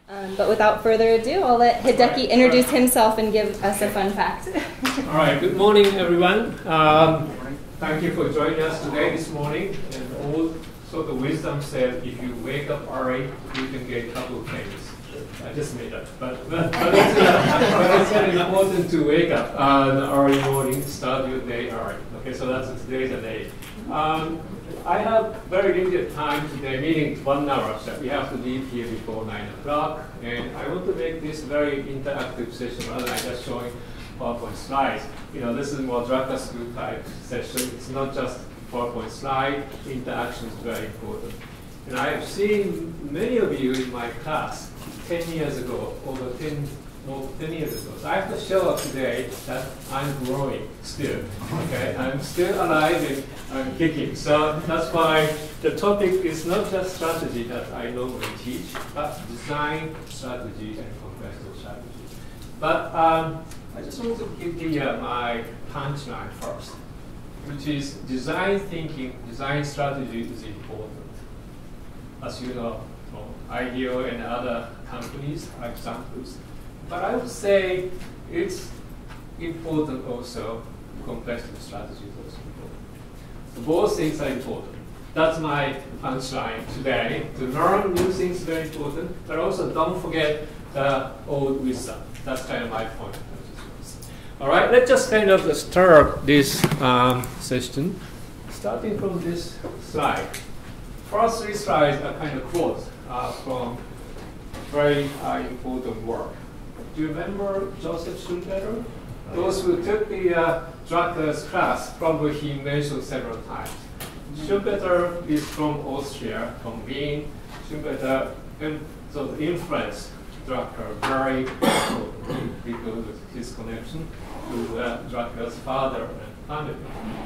But without further ado, I'll let Hideki introduce himself and give us a fun fact. All right, good morning, everyone. Thank you for joining us today, this morning. And all sort of wisdom said if you wake up early, you can get a couple of things. I just made that. But it's very important to wake up early morning, start your day early. Okay, so that's today's the day. I have very limited time today, meaning 1 hour. So we have to leave here before 9 o'clock. And I want to make this very interactive session rather than just showing PowerPoint slides. You know, this is more Drucker school type session. It's not just PowerPoint slide. Interaction is very important. And I have seen many of you in my class 10 years ago, over 10 years ago. So I have to show up today that I'm growing still. Okay, I'm still alive and I'm kicking. So that's why the topic is not just strategy that I normally teach, but design strategy and competitive strategy. But I just want to give you my punchline first, which is design thinking, design strategy is important. As you know, IDEO and other companies are examples. But I would say it's important also, competitive strategy is also important. So both things are important. That's my punchline today. To learn new things is very important, but also don't forget the old wisdom. That's kind of my point. All right, let's just kind of start this session, starting from this slide. First 3 slides are kind of quotes from very important work. Do you remember Joseph Schumpeter? Those who took the Drucker's class, probably he mentioned several times. Schumpeter is from Austria, from Wien. Schumpeter influenced Drucker very importantly because of his connection to Drucker's father and family.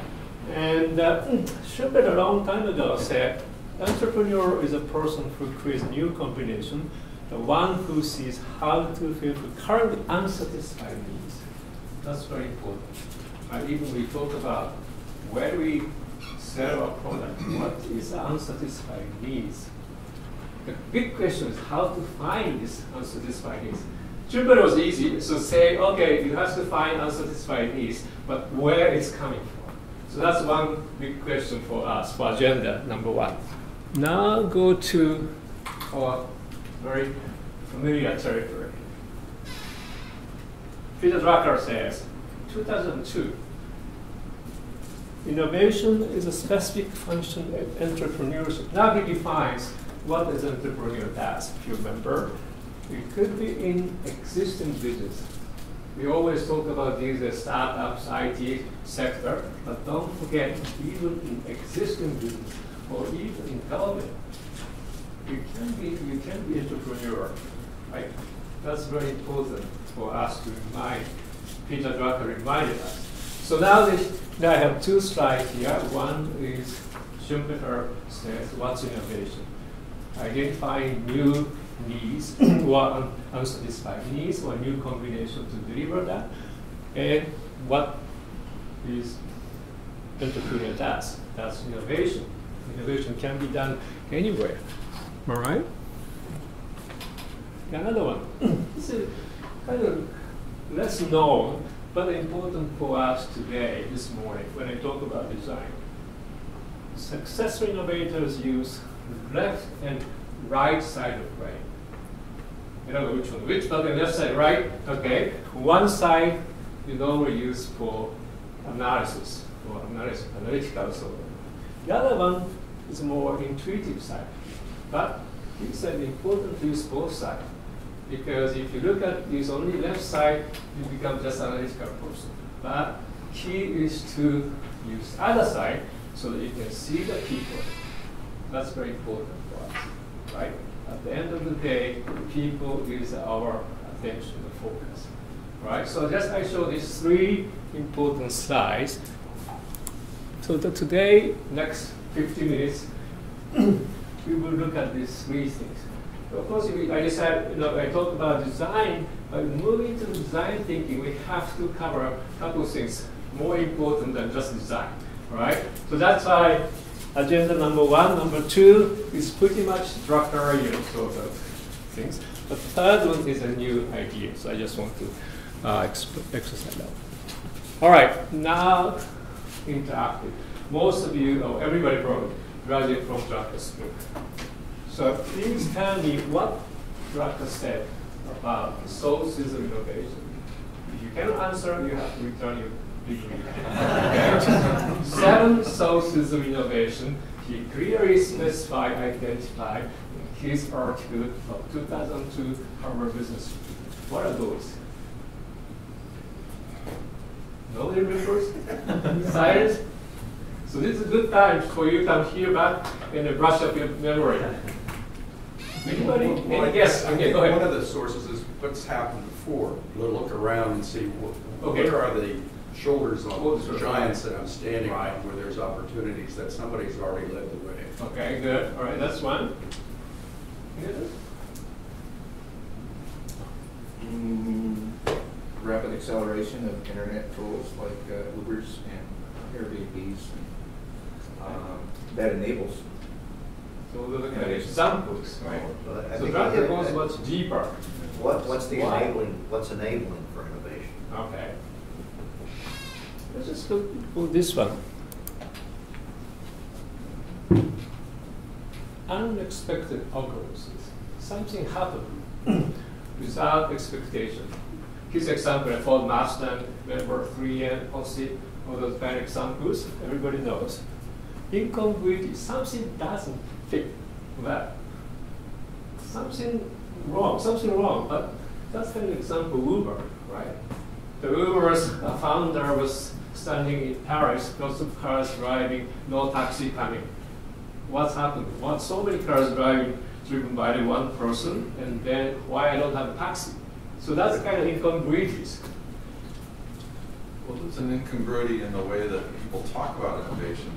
And Schumpeter a long time ago said, entrepreneur is a person who creates new combination, the one who sees how to fulfill currently unsatisfied needs. That's very important. Even we talk about where we sell our product, what is unsatisfied needs? The big question is how to find these unsatisfied needs. Schumpeter was easy, so say, okay, you have to find unsatisfied needs, but where it's coming from? So that's one big question for us, for agenda number 1. Now go to our very familiar territory. Peter Drucker says, 2002, innovation is a specific function of entrepreneurship. Now he defines what an entrepreneur does, if you remember. It could be in existing business. We always talk about these as startups, IT sector, but don't forget, even in existing business or even in government, you can be entrepreneur, right? That's very important for us to remind. Peter Drucker reminded us. So now I have 2 slides here. One is Schumpeter says, what's innovation? Identifying new needs or unsatisfied needs or new combination to deliver that. And what is entrepreneur does? That's innovation. Innovation can be done anywhere. All right? Another one. This is kind of less known, but important for us today, this morning, when I talk about design. Successful innovators use left and right side of brain. You know which one? Which? Okay, left side, right? Okay. One side you normally use for analysis, or analytical sort of. The other one is more intuitive side. But he said important to use both sides. Because if you look at this only left side, you become just an analytical person. But key is to use other side so that you can see the people. That's very important for us, right? At the end of the day, people is our attention, the focus, right? So just I show these 3 important slides. So today, next 50 minutes, we will look at these 3 things. Of course, I decided, I talked about design, but moving to design thinking, we have to cover a couple of things more important than just design, right? So that's why agenda number 1. Number 2 is pretty much Drucker sort of things. The third one is a new idea, so I just want to exercise that. All right, now interactive. Most of you, or everybody probably, graduate from Drucker school. So please tell me what Drucker said about the sources of innovation. If you cannot answer, you have to return your degree. 7 sources of innovation he clearly identified in his article of 2002 Harvard Business Review. What are those? Nobody remembers? Science? So this is a good time for you to come here back and brush up your memory. Anybody? Any guess? Okay, go ahead. One of the sources is what's happened before. We'll look around and see where are the shoulders on the giants that I'm standing on, where there's opportunities that somebody's already led the way. Okay, good. All right, that's one. Rapid acceleration of internet tools like Ubers and Airbnbs. That enables. So we're looking at examples, right? So Drucker goes much deeper. What's enabling for innovation? Okay. Let's just look for this one. Unexpected occurrences. Something happened without expectation. His example, Ford Mustang, Member 3 and OSI, all those bad examples, everybody knows. Incongruity, something doesn't fit well. Something wrong, but that's an example, Uber, right? The Uber's founder was standing in Paris, lots of cars driving, no taxi coming. What's happened? So many cars driven by the one person, and then why I don't have a taxi? So that's kind of incongruities. Well, there's an incongruity in the way that people talk about innovation.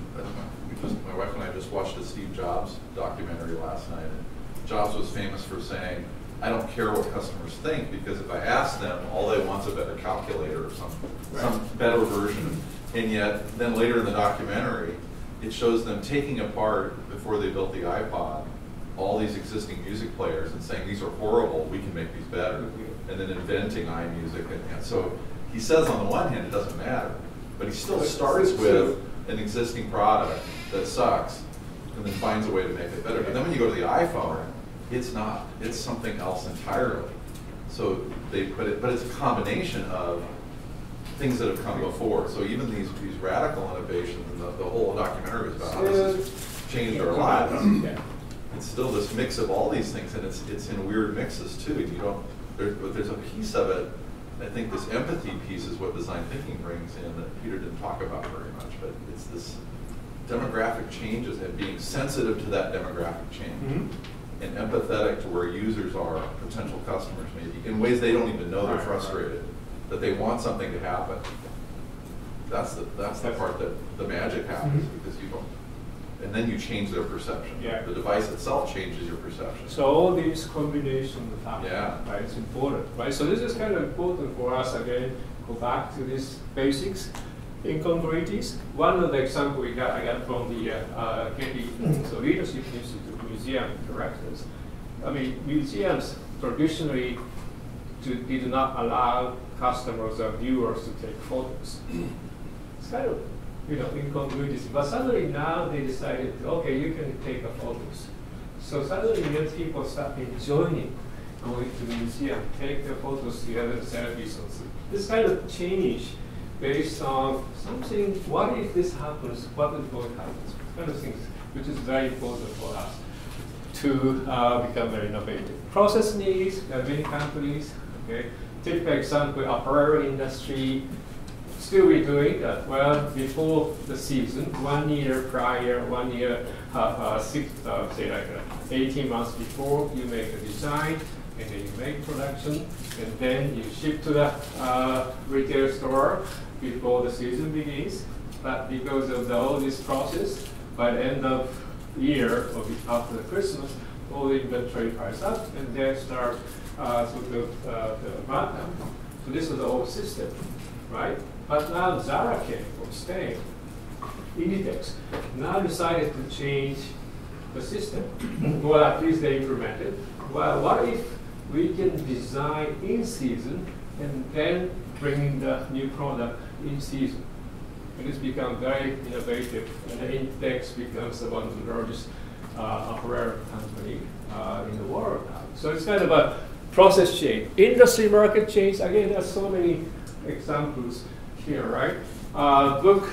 My wife and I just watched a Steve Jobs documentary last night. And Jobs was famous for saying, I don't care what customers think, because if I ask them, all they want is a better calculator or some better version. And yet, then later in the documentary, it shows them taking apart, before they built the iPod, all these existing music players and saying, these are horrible, we can make these better. And then inventing iMusic. And so he says on the one hand, it doesn't matter, but he still starts with an existing product that sucks and then finds a way to make it better. But then when you go to the iPhone, it's not. It's something else entirely. So but it's a combination of things that have come before. So even these radical innovations, and the whole documentary is about how this has changed our lives. It's still this mix of all these things, and it's in weird mixes too. But there's a piece of it. I think this empathy piece is what design thinking brings in that Peter didn't talk about very much. But it's this demographic changes and being sensitive to that demographic change. And empathetic to where users are, potential customers maybe, in ways they don't even know they're frustrated, that they want something to happen. That's the part that the magic happens, because you don't, and then you change their perception. The device itself changes your perception. So all these combinations happen, right? It's important, right? So this is kind of important for us, again, go back to these basics. Incongruities. One of the examples I got from the Getty, so Leadership Institute museum directors. I mean, museums traditionally did not allow customers or viewers to take photos. It's kind of, incongruities. But suddenly now they decided, okay, you can take photos. So suddenly people start enjoying going to the museum, take the photos together, selfies, and so. This kind of change based on something, what if this happens, what is going to happen? Kind of things, which is very important for us to become very innovative. Process needs, many companies, okay. Typical example, apparel industry, still we're doing that. Well, before the season, 1 year prior, 1 year, 18 months before, you make a design, and then you make production, and then you ship to the retail store before the season begins. But because of all this process, by the end of the year or after Christmas, all the inventory piles up, and then start the markdown. So this is the old system, right? But now Zara came from Spain, Inditex, now decided to change the system. Well, at least they implemented. Well, what if we can design in season and then bring the new product in season. And it's become very innovative, and the Intex becomes one of the largest apparel company in the world now. So it's kind of a process change. Industry market change, again, there's so many examples here, right? Book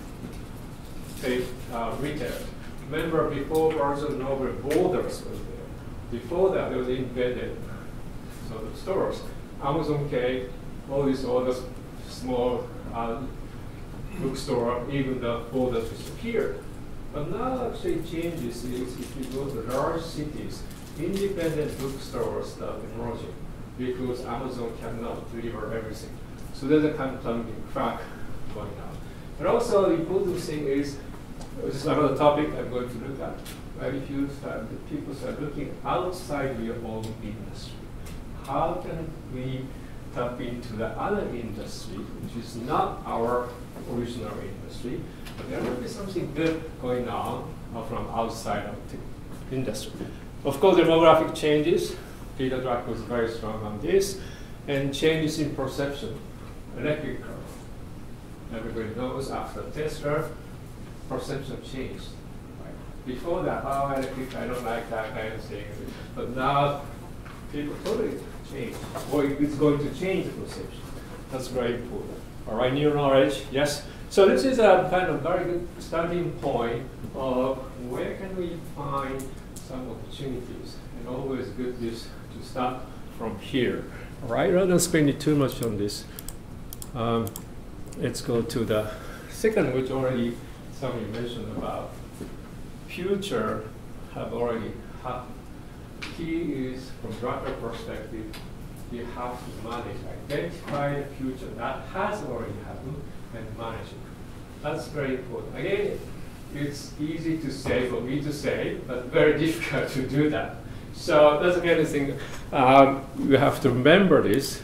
retail. Remember before Barnes & Noble Borders was there. Before that, there was embedded sort of stores. Amazon came, all these other small bookstore, even the Borders disappeared. But now actually changes is if you go to large cities, independent bookstores are emerging because Amazon cannot deliver everything. So there's a kind of plumbing crack going on. But also the important thing is, this is another topic I'm going to look at. Right? If you start, people start looking outside your own industry, how can we tap into the other industry, which is not our original industry, but there will be something good going on from outside of the industry. Of course, demographic changes. Peter Drucker was very strong on this, and changes in perception. Electric car. Everybody knows after Tesla, perception changed. Right? Before that, oh, electric, I don't like that kind of thing. But now, people totally change, or it's going to change the perception. That's very important. All right, new knowledge, yes. So this is a kind of very good starting point of where can we find some opportunities, and always good is to start from here. All right, rather than spending too much on this, let's go to the second, which already somebody mentioned about. Future have already happened. Key is, from Drucker perspective, you have to manage, identify the future that has already happened and manage it. That's very important. Again, it's easy to say, for me to say, but very difficult to do that. So that's the kind of thing you have to remember this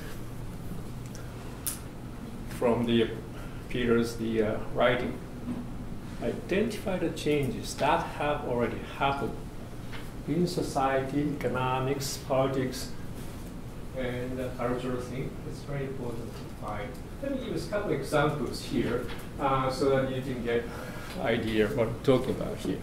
from the Peter's writing. Identify the changes that have already happened in society, economics, politics, and the cultural thing. It's very important to find. Let me give you a couple of examples here so that you can get an idea of what I'm talking about here.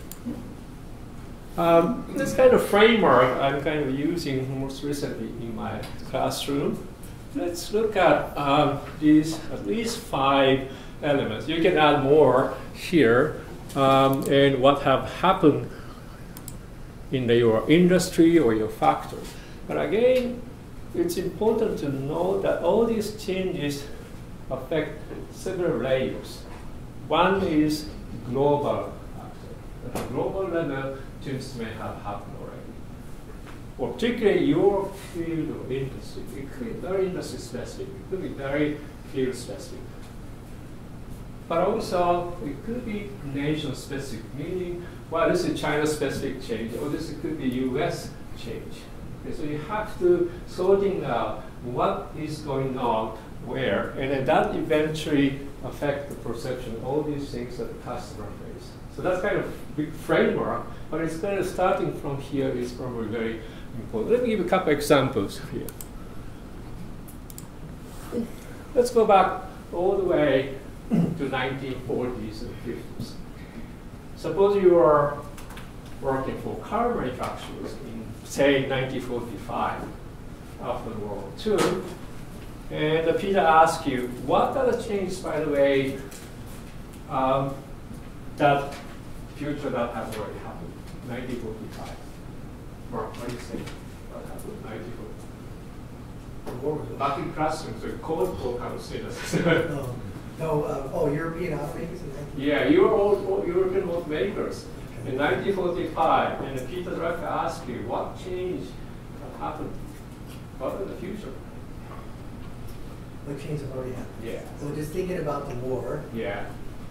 This kind of framework I'm kind of using most recently in my classroom. Let's look at these at least 5 elements. You can add more here, and what have happened in your industry or your factory. But again, it's important to know that all these changes affect several layers. One is global factor. At a global level, changes may have happened already. Particularly your field of industry. It could be very industry specific. It could be very field specific. But also, it could be nation specific, meaning, well, this is China specific change, or this could be US change. Okay, so you have to sorting out what is going on where, and then that eventually affect the perception of all these things that the customer face. So that's kind of big framework, but it's kind of starting from here is probably very important. Let me give a couple examples here. Let's go back all the way to 1940s and 50s. Suppose you are working for car manufacturers in, say, 1945, after World War II, and Peter asks you, what are the changes, by the way, that future that have already happened, 1945? Mark, what do you say? What happened in 1945? Back in classrooms, so cold war kind of status. European automakers? Yeah, you were all European automakers in 1945, and Peter Drucker asked you, what change happened? What is the future? What changes have already happened? Yeah. So just thinking about the war, Yeah.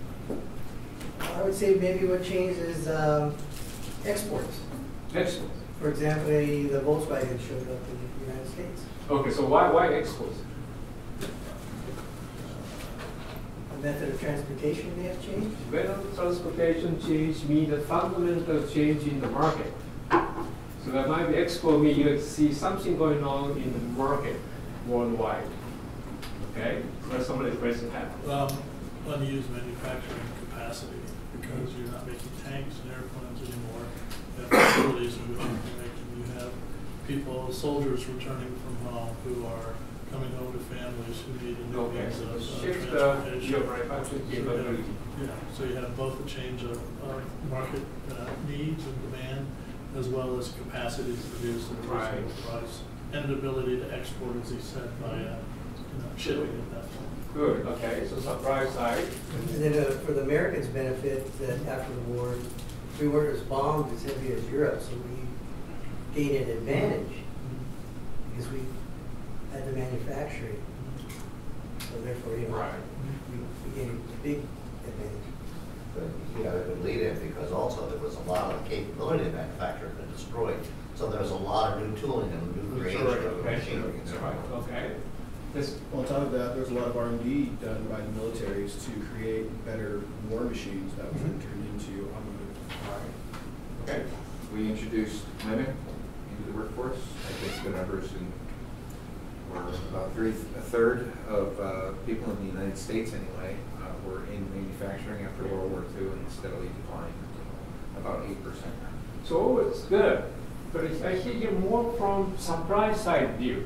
I would say maybe what changed is exports. Exports. For example, the Volkswagen showed up in the United States. Okay, so why exports? The method of transportation may have changed. Method of transportation change means a fundamental change in the market. So that might be expo mean you see something going on in the market worldwide. Okay? So that's some of the questions have. Unused manufacturing capacity, because you're not making tanks and airplanes anymore. You have facilities in which you can make them. You have people, soldiers returning from home who are coming home to families who need a new means of Shift transportation. your manufacturing capability. Yeah, so you have both a change of market needs and demand, as well as capacity to produce at a reasonable price, and an ability to export, as he said, via shipping at that point. Good, okay, so supply side. And then for the Americans' benefit, that after the war, we weren't as bombed as heavy as Europe, so we gained an advantage because we had the manufacturing. So therefore, we gained a big advantage. But, it would lead in because also there was a lot of capability of manufacturing that destroyed. So there was a lot of new tooling and new creation of machinery and so on. Okay. Well, on top of that, there's a lot of R&D done by the militaries to create better war machines that were then turned into automotive. Okay. We introduced women into the workforce. I think the numbers were about a third of people in the United States anyway were in manufacturing after World War II and steadily declined about 8%. So it's good, but I hear more from supply side view.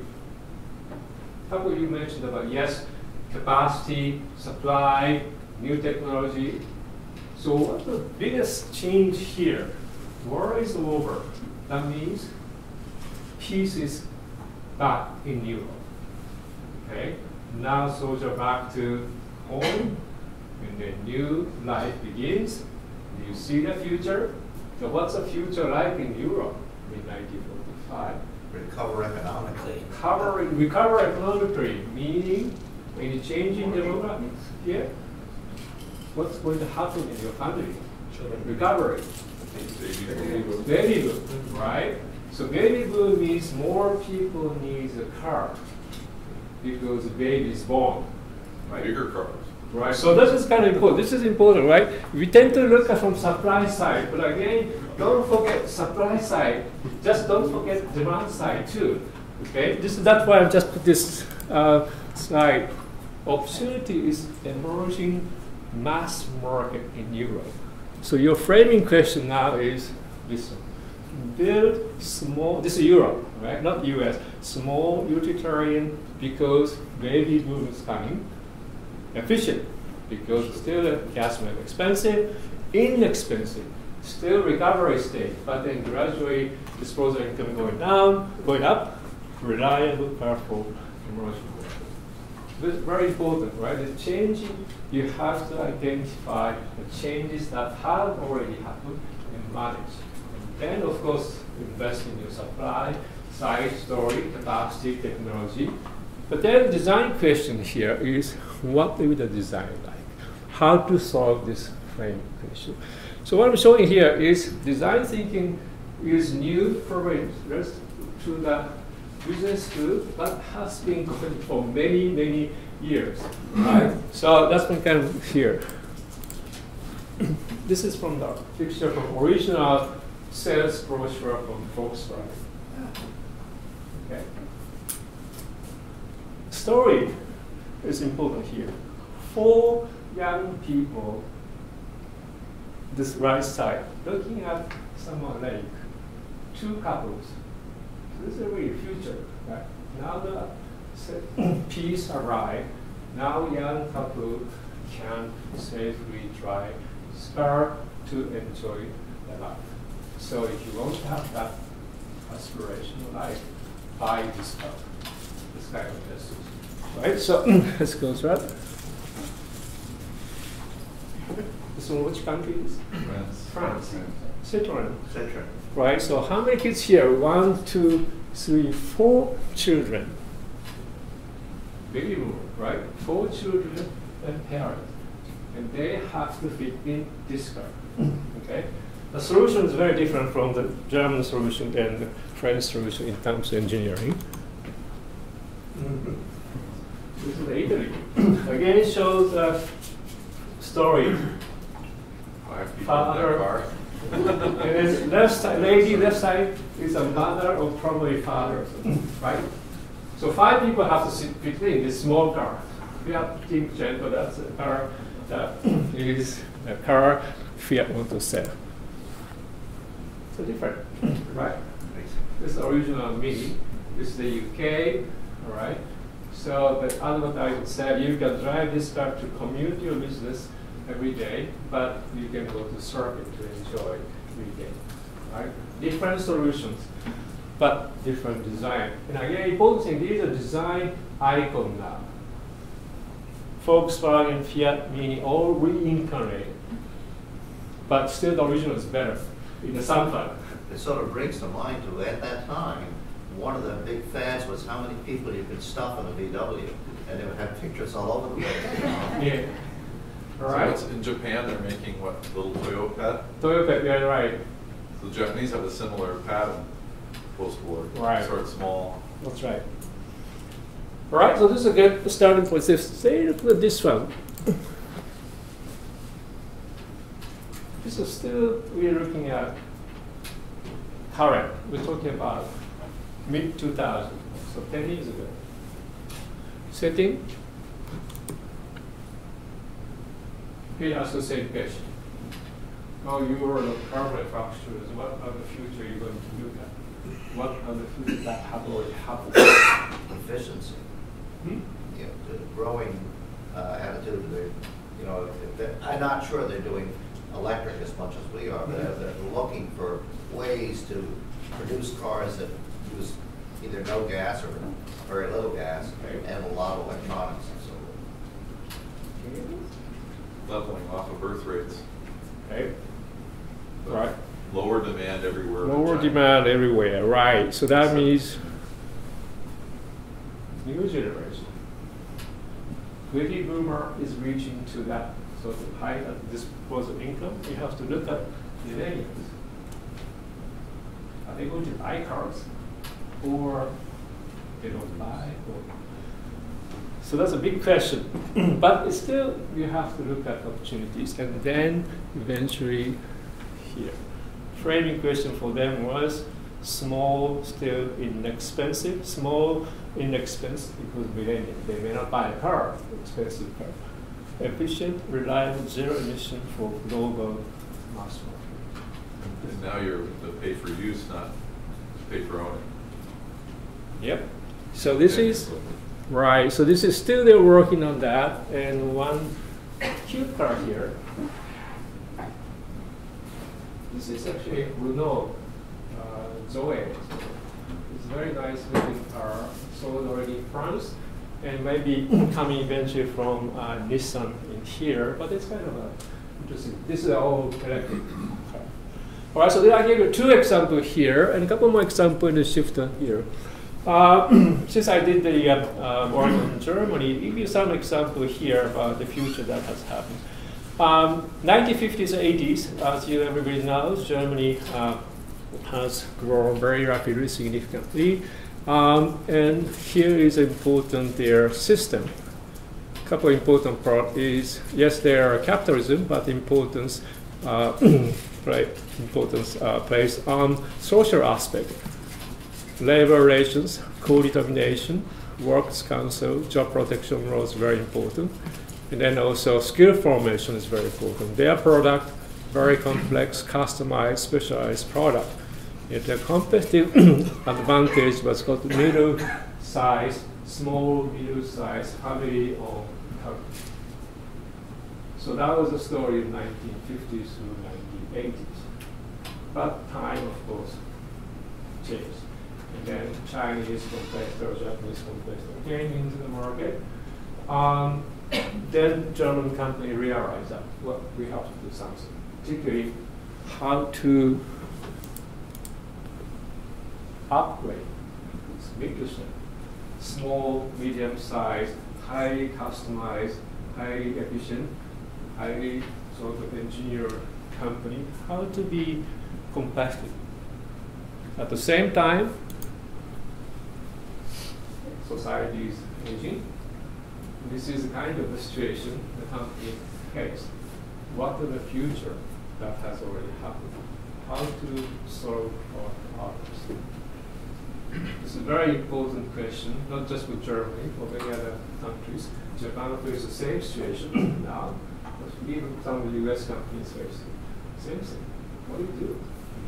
How about you mentioned about, yes, capacity, supply, new technology. So what's the biggest change here? War is over. That means peace is back in Europe. Okay? Now soldiers are back to home, and the new life begins. Do you see the future? So what's the future like in Europe in 1945? Recover economically. Recover economically, meaning when you change in demographics here, what's going to happen in your family? Recovery. Baby boom, right? So baby boom means more people need a car because the baby is born. Right? Bigger cars. Right, so this is kind of important. This is important, right? We tend to look at from supply side, but again, don't forget supply side. Just don't forget demand side too. Okay, that's why I just put this slide. Opportunity is emerging mass market in Europe. So your framing question now is this: build small. This is Europe, right? Not U.S. Small utilitarian because baby boom is coming. Efficient, because still gas may be expensive, inexpensive, still recovery state, but then gradually disposable income going down, going up, reliable, powerful, emerging market. This is very important, right? The changing, you have to identify the changes that have already happened and manage. And then, of course, invest in your supply, side story, capacity, technology. But then design question here is, what will the design like? How to solve this frame question? So what I'm showing here is design thinking is new probably to the business school, but has been going for many, many years, right? So that's been kind of here. This is from the picture from original sales brochure from Volkswagen. Okay. Story is important here. 4 young people, this right side, looking at someone lake, 2 couples. So this is really future, right? Now the peace arrived. Now young couple can safely drive, start to enjoy their life. So if you want to have that aspirational life, buy this car, this kind of message. Right, so let's go through that. This one, which country is? France. Citroen. Right, so how many kids here? 1, 2, 3, 4 children. Baby boom, right? 4 children and parents. And they have to fit in this car. Okay? The solution is very different from the German solution and the French solution in terms of engineering. This is Italy. Again, it shows a story. 5 people in that car. And then left side, lady left side is a mother or probably father, right? So 5 people have to sit between this small car. We have Team Gentle, that's a car that is a car Fiat want to sell. So different, right? This is the original Mini. This is the UK, all right? So the advertisement said you can drive this car to commute your business every day, but you can go to circuit to enjoy weekend, right? Different solutions, but different design. And again, important thing, these are design icon now. Volkswagen, Fiat, Mini, all reincarnated. But still the original is better in the sample. It sort of brings to mind too, at that time, one of the big fads was how many people you could stuff in a VW, and they would have pictures all over the place. Yeah. All right. So in Japan, they're making what, little Toyo pet? Toyo pet, yeah, right. So the Japanese have a similar pattern post-war. Right. Start small. That's right. All right, so this is a good starting point. Say look at this one. This is still, we're looking at current. We're talking about mid-2000, so 10 years ago. Setting. He asked the same question. Oh, you are the car manufacturers. What are the future you're going to look at? What are the future that have already happened? Efficiency. Hmm? You know, the growing attitude. You know, I'm not sure they're doing electric as much as we are, but they're looking for ways to produce cars that use either no gas or very little gas, Okay. and a lot of electronics and so forth. Leveling off of birth rates. Okay. But Right. Lower demand everywhere. but Lower China. demand everywhere, right. So that means new generation. Baby boomer is reaching to that sort of height of disposable income. You have to look at millennials. Are they going to buy cars? Or they don't buy? Or so that's a big question. But it's still, you have to look at opportunities. And then eventually here. Framing question for them was small, still inexpensive. Small, inexpensive because millennials, they may not buy a car, expensive car. Efficient, reliable, zero emission for global mass market. And now you're the pay for use, not pay for owning. Yep. So this is, right, so this is still they're working on that. And one cute car here. This is actually Renault Zoe. It's a very nice looking car, sold already in France, and maybe coming eventually from Nissan in here, but it's kind of interesting. This is all electric car. All right, so then I gave you 2 examples here, and a couple more examples in the shifter here. Since I did the work in Germany, give you some example here about the future that has happened. 1950s and 80s, as you everybody knows, Germany has grown very rapidly, significantly. And here is important their system. A couple important part is, yes, there are capitalism, but importance, right, importance placed on social aspect. Labor relations, co-determination, works council, job protection laws very important. And then also skill formation is very important. Their product, very complex, customized, specialized product. And the competitive advantage was called middle size, small, middle size, family-owned company. So that was the story of 1950s through 1980s. But time, of course, changed. And then Chinese competitor, Japanese competitor came into the market. Then German company realized that, well, we have to do something, particularly how to upgrade this Mittelstand, small, medium-sized, highly customized, highly efficient, highly sort of engineered company, how to be competitive. At the same time, society is aging. This is the kind of the situation the company faced. What are the future that has already happened. How to solve our problems? It's a very important question, not just for Germany, for many other countries. Japan faces the same situation now, but even some of the US companies face the same thing. What do you do?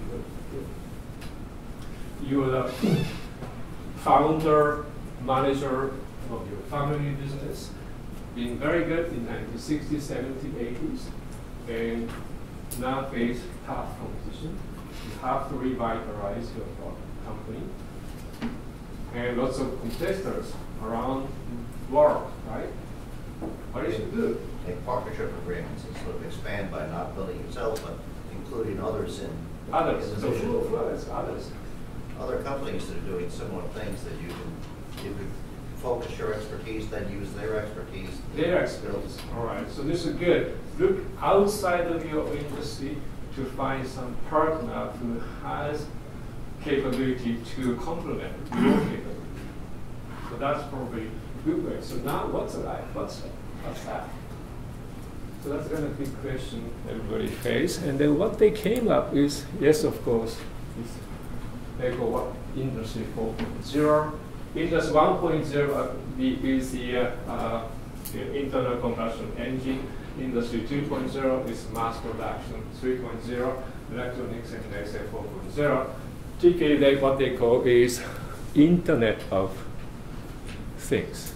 You are the founder, manager of your family business, being very good in 1960s, 70s, 80s, and now face tough competition. You have to revitalize your company. And lots of competitors around the world, right? What do you do? Take partnership agreements and sort of expand by not building yourself, but including others in Others, in the so mission. others. Other companies that are doing similar things that you can focus your expertise, then use their expertise. Their expertise. All right. So this is good. Look outside of your industry to find some partner who has capability to complement your capability. So that's probably a good way. So now what's that? What's that? So that's going to be a question everybody faces. And then what they came up is, yes, of course, they call what Industry 4.0. Industry 1.0 is the internal combustion engine. Industry 2.0 is mass production. 3.0 electronics, and they say 4.0. Particularly what they call is Internet of Things.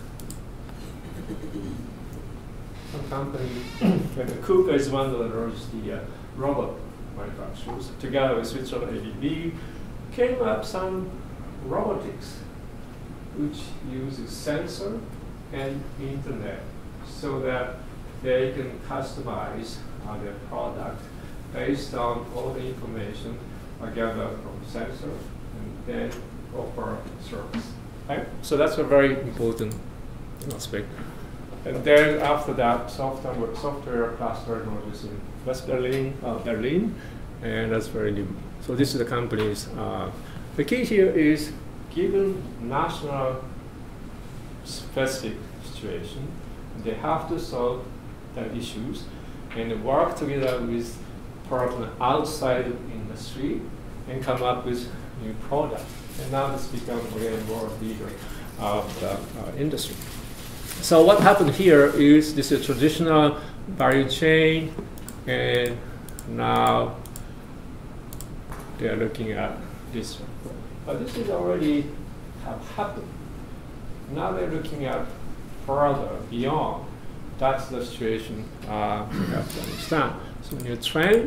Some company, Cooper is one of the largest robot manufacturers, together with Switzerland ABB, came up some robotics, which uses sensor and internet, so that they can customize their product based on all the information gathered from sensor and then offer service. Right? So that's a very important aspect. And then after that, software cluster technologies in West Berlin, and that's very new. So this is the companies. The key here is, given national specific situation, they have to solve the issues and work together with partners outside the industry and come up with new products. And now it's become really more leader of the industry. So what happened here is this is a traditional value chain, and now they are looking at this one. But this is already have happened. Now they're looking at further, beyond. That's the situation we have to understand. So when you train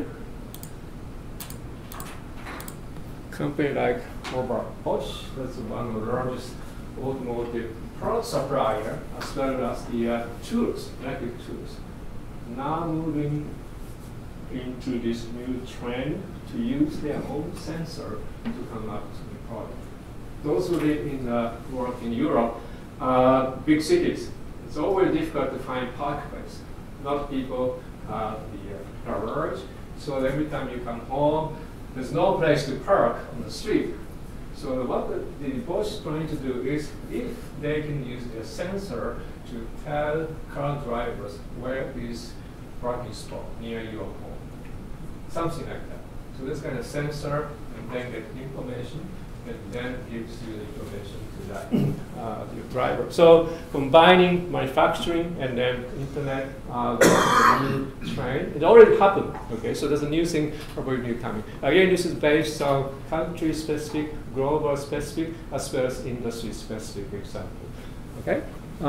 company like Robert Bosch, that's one of the largest automotive product supplier, as well as the tools, electric tools, now moving into this new trend to use their own sensor to come up with new product. Those who live in work in Europe, big cities, it's always difficult to find parkways. Not people have the garage, so every time you come home, there's no place to park on the street. So what the Bosch is trying to do is, if they can use their sensor to tell car drivers where is parking spot near your home, something like that. So this kind of sensor, and then get information, and then gives you the information to that your driver. So combining manufacturing and then internet, new trend. It already happened. Okay, so there's a new thing probably new coming. Again, this is based on country specific, global specific, as well as industry specific example. Okay.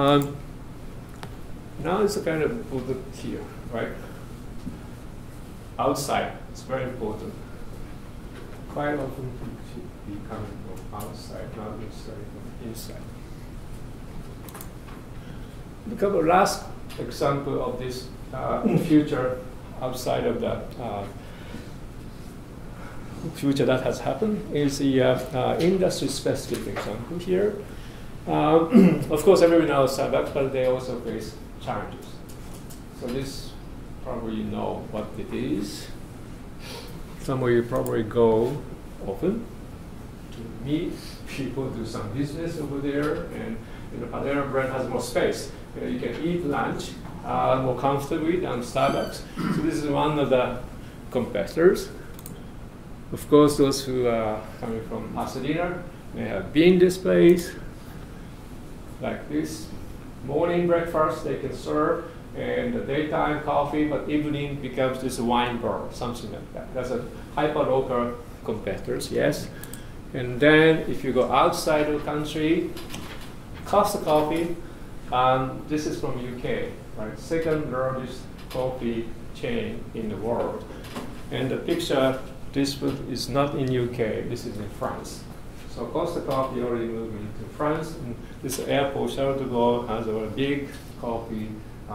Now it's a kind of bullet here, right? Outside, it's very important. Quite often it should be coming from outside, not inside. Look at the last example of this future outside of the future that has happened is the industry-specific example here. Of course, everyone knows Starbucks, but they also face challenges. So this probably you know what it is. Some of you probably go often to meet people, do some business over there, and Panera Bread has more space. You can eat lunch more comfortably than Starbucks. So this is one of the competitors. Of course, those who are coming from Pasadena may have bean displays like this. Morning breakfast they can serve, and the daytime coffee, but evening becomes this wine bar, something like that. That's a hyper-local competitors, yes. And then if you go outside the country, Costa Coffee, this is from UK, right? Second largest coffee chain in the world. And the picture, this one is not in UK, this is in France. So Costa Coffee already moved into France, and this airport, Charles de Gaulle, has a big coffee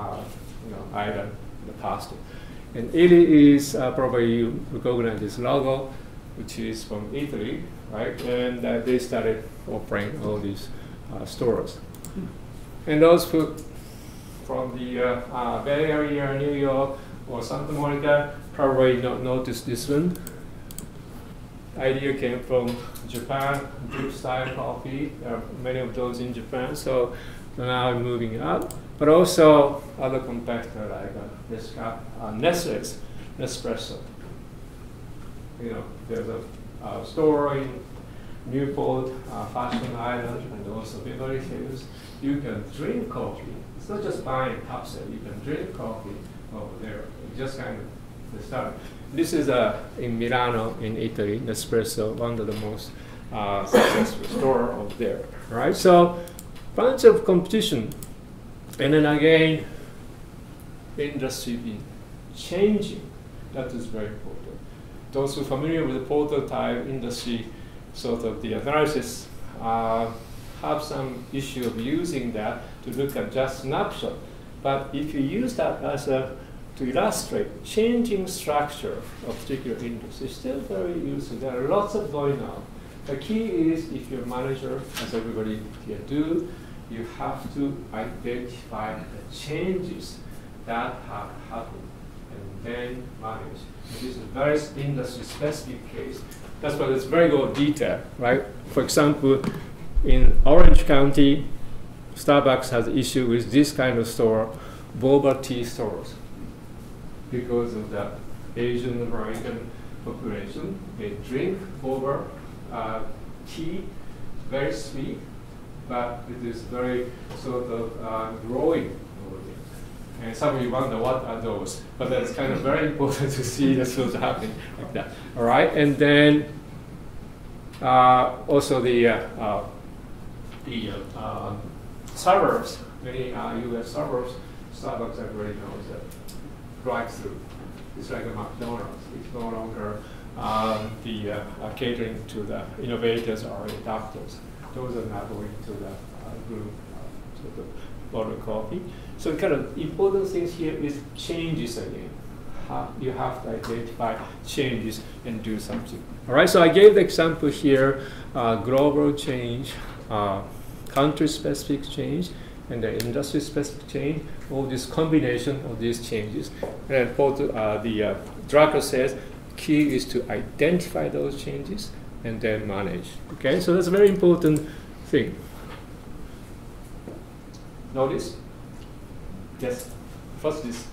island in the past. And Italy is probably you recognize this logo, which is from Italy, right? And they started offering all these stores. And those who from the Bay Area, New York, or Santa Monica probably not noticed this one. The idea came from Japan, drip style coffee. There are many of those in Japan, so now I'm moving up. But also other competitors like Nestle's Nespresso. There's a store in Newport, Fashion Island, and also very famous. You can drink coffee. It's not just buying cups. You can drink coffee over there. It just kind of the start. This is in Milano, in Italy, Nespresso, one of the most successful store over there, right? So, bunch of competition, and then again, industry being changing. That is very important. Those who are familiar with the prototype industry, sort of the analysis, have some issue of using that to look at just snapshot. But if you use that as to illustrate changing structure of particular industry, it's still very useful. There are lots of going on. The key is if you're a manager, as everybody here do, you have to identify the changes that have happened and then manage. This is a very industry-specific case. That's why it's very good detail, right? For example, in Orange County, Starbucks has issue with this kind of store, boba tea stores, because of the Asian American population. They drink boba tea, very sweet, but it is very sort of growing over there. And some of you wonder what are those, but that's kind of very important to see that's what's happening like that. All right, and then also the suburbs, many U.S. suburbs, Starbucks everybody knows that drive-through. It's like a McDonald's. It's no longer catering to the innovators or the doctors. Those are not going to the group sort of bottle coffee. So kind of important things here is changes again. You have to identify changes and do something. All right, so I gave the example here, global change, country-specific change, and the industry-specific change, all this combination of these changes. And the Drucker says, key is to identify those changes and then manage. Okay, so that's a very important thing. Notice? Yes, first this.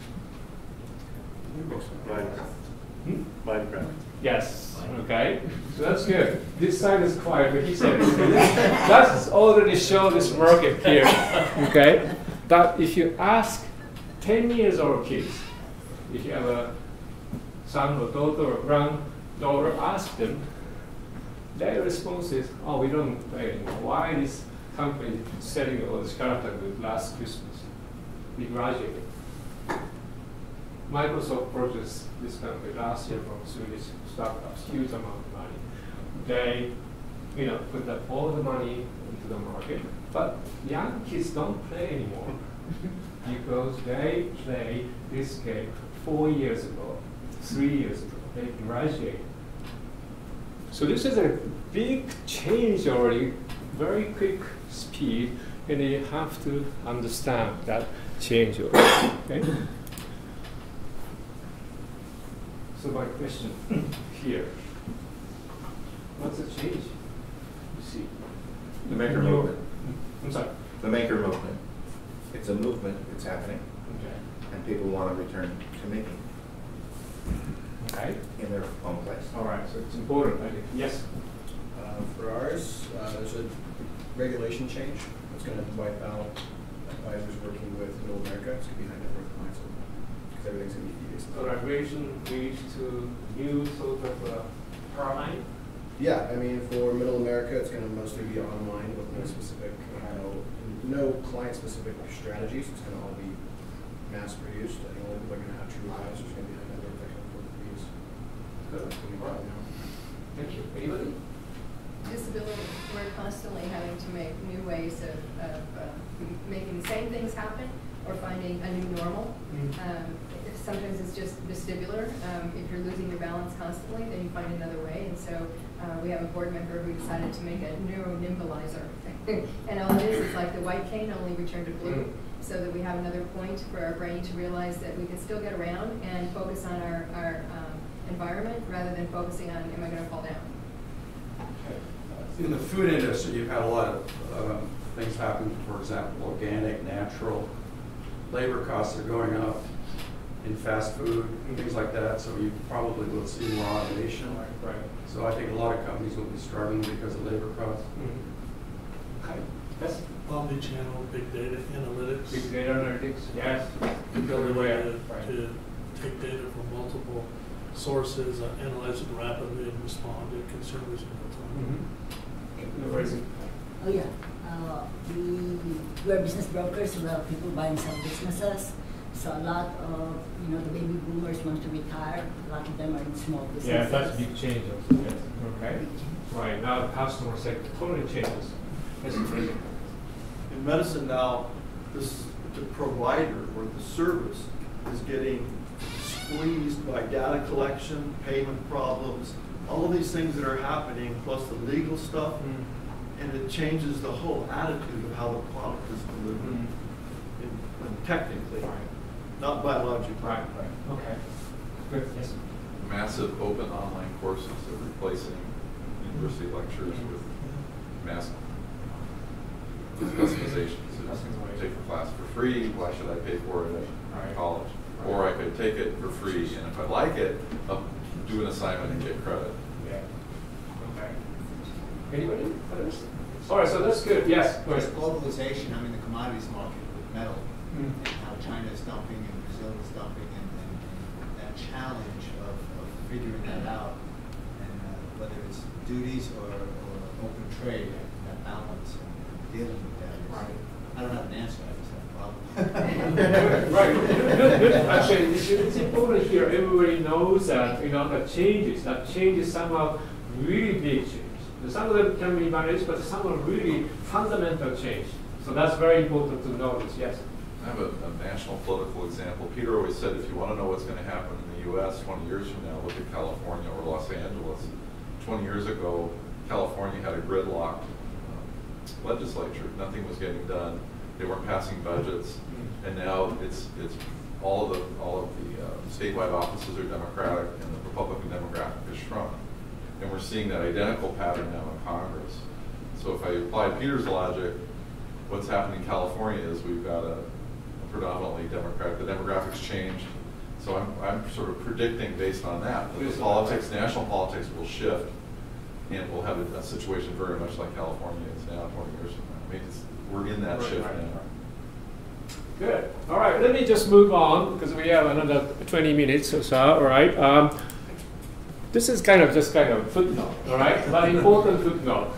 Minecraft. Yes, okay, so that's good. This side is quiet, but he said, that's already show this market here, okay? But if you ask 10 years old kids, if you have a son or daughter or granddaughter, ask them, their response is, oh, we don't play anymore. Why is company selling all this character good last Christmas? We graduated. Microsoft purchased this company last year from Swedish startups, huge amount of money. They, put up all the money into the market, but young kids don't play anymore because they play this game 4 years ago, 3 years ago. They graduated. So this is a big change already, very quick speed, and you have to understand that change already. Okay? So my question here, what's the change you see? The maker movement. I'm sorry? The maker movement. It's a movement, it's happening, Okay. and people want to return to making. Okay. in their own place. All right. So it's important, I think. Yes. For ours, there's a regulation change that's going to wipe out advisors working with Middle America. It's going to be high net worth clients because everything's going to be fee-based. So regulation leads to new sort of paradigm. Yeah, I mean, for Middle America, it's going to mostly be online with no specific, no client-specific strategies. It's going to all be mass-produced. I think only people are going to have true advisors are going to be high net worth that can afford the fees. Good. That's what we got now. Thank you. Anybody? Disability, we're constantly having to make new ways of making the same things happen or finding a new normal. Sometimes it's just vestibular. If you're losing your balance constantly, then you find another way. And so we have a board member who decided to make a neuronimbalizer. And all it is like the white cane only returned to blue, so that we have another point for our brain to realize that we can still get around and focus on our environment rather than focusing on, am I going to fall down? In the food industry, you've had a lot of things happen. For example, organic, natural. Labor costs are going up in fast food, things like that. So you probably will see more automation. Right. So I think a lot of companies will be struggling because of labor costs. Okay. Yes. Omni-channel, big data analytics. Big data analytics. Yes. The ability Right. to take data from multiple sources, analyze it rapidly, and respond to consumers in real time. Oh yeah, we're business brokers. We have people buying some businesses. So a lot of the baby boomers want to retire. A lot of them are in small businesses. Yeah, that's a big change also. Yes. Okay. Right now, the customer sector totally changes. That's amazing. In medicine now, the provider or the service is getting squeezed by data collection, payment problems, all of these things that are happening, plus the legal stuff, and it changes the whole attitude of how the product is delivered, technically, not biologically. Right. Okay. Good. Yes. Massive open online courses are replacing university lectures with mass customizations. Take a class for free. Why should I pay for it at college? Or I could take it for free, and if I like it, I'll do an assignment and get credit. Yeah. Okay. Anybody? Others? All right, so that's good. Yes. There's globalization, the commodities market with metal, and how China is dumping and Brazil is dumping, and that challenge of figuring that out, and whether it's duties or open trade, that balance and dealing with that. I don't have an answer, I just have a problem. Right. Good. Actually, it's important here. Everybody knows that that changes somehow really big change. Some of them can be managed, but some are really fundamental change. So that's very important to notice. Yes. I have a national political example. Peter always said, if you want to know what's going to happen in the U.S. 20 years from now, look at California or Los Angeles. 20 years ago, California had a gridlocked legislature. Nothing was getting done. They weren't passing budgets, and now it's all of the statewide offices are Democratic, and the Republican demographic has shrunk. And we're seeing that identical pattern now in Congress. So if I apply Peter's logic, what's happening in California is we've got a predominantly Democratic. The demographics changed. So I'm sort of predicting based on that the politics, national politics will shift, and we'll have a situation very much like California is now 20 years from now. We're in that shift now. Good. All right, let me just move on because we have another 20 minutes or so. All right. This is kind of footnote, all right, but important footnote.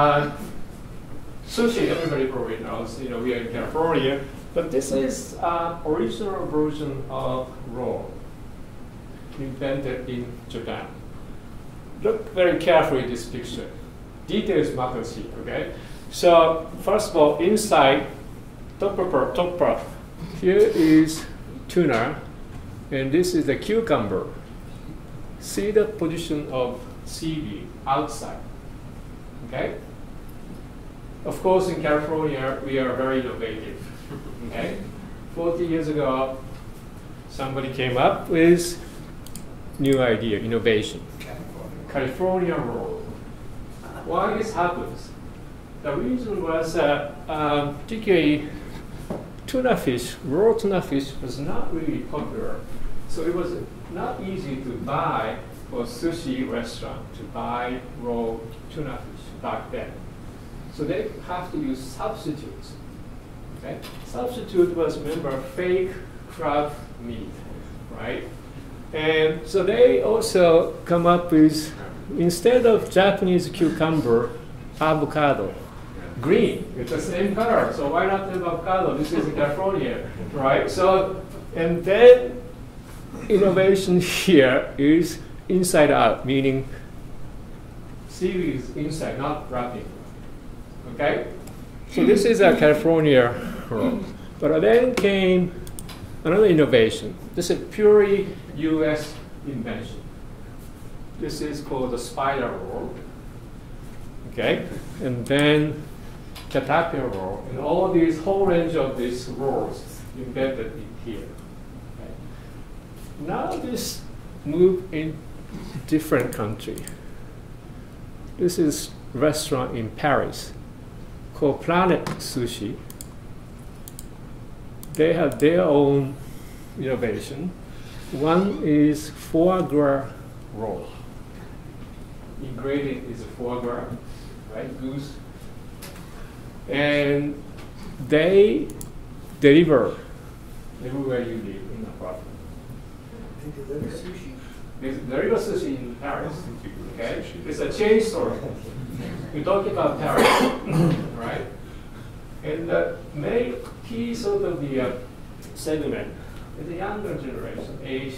Sushi, everybody probably knows. We are in California, but this is original version of roll, invented in Japan. Look very carefully at this picture. Details matters here. Okay. So first of all, inside top part, here is tuna, and this is the cucumber. See the position of seaweed outside. Okay. Of course, in California, we are very innovative. Okay. 40 years ago, somebody came up with new idea, innovation. California roll. Why this happens? The reason was particularly tuna fish, raw tuna fish was not really popular. So it was not easy to buy for a sushi restaurant to buy raw tuna fish back then. So they have to use substitutes. Okay? Substitute was, remember, fake crab meat, right? And so they also come up with, instead of Japanese cucumber, avocado. Green, it's the same color, so why not have avocado? This is California, right? So, and then innovation here is inside out, meaning seaweed is inside, not wrapping. Okay? So this is a California roll. But then came another innovation. This is purely US invention. This is called the spider roll. Okay? And then caterpillar roll, and all these whole range of these rolls embedded in here. Okay? Now this move in different country. This is restaurant in Paris called Planet Sushi. They have their own innovation. One is foie gras roll. Ingredient is foie gras, right? Goose. And they deliver everywhere you live in the apartment. They deliver sushi. They deliver sushi in Paris. Okay? It's a chain store. We're talking about Paris, right? And the main key sort of the segment is the younger generation, age,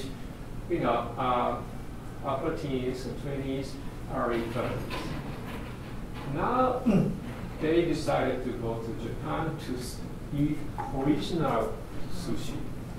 upper teens and 20s, early 30s. Now, they decided to go to Japan to eat original sushi.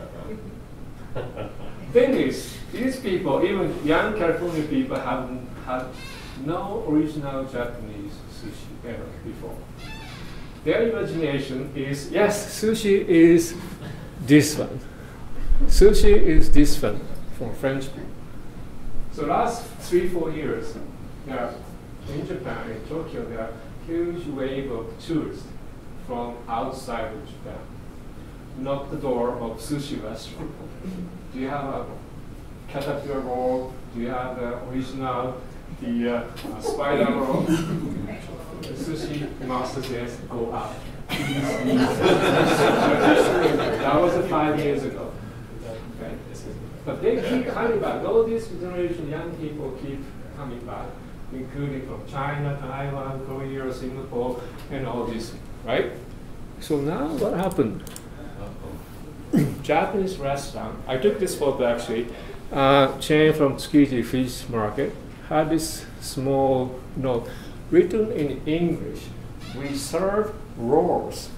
Thing is, these people, even young California people, have had no original Japanese sushi ever before. Their imagination is, yes, sushi is this one. Sushi is this one from French people. So last 3-4 years, in Japan, in Tokyo, there are huge wave of tourists from outside of Japan. Knock the door of sushi restaurant. Do you have a caterpillar roll? Do you have the original, the spider roll? The sushi master says, go up. That was 5 years ago. Okay. But they keep coming back. All these generation young people keep coming back, including from China, Taiwan, Korea, Singapore, and all this, right? So now what happened? Japanese restaurant, I took this photo actually, chain from Tsukiji Fish Market, had this small note written in English. We serve rolls.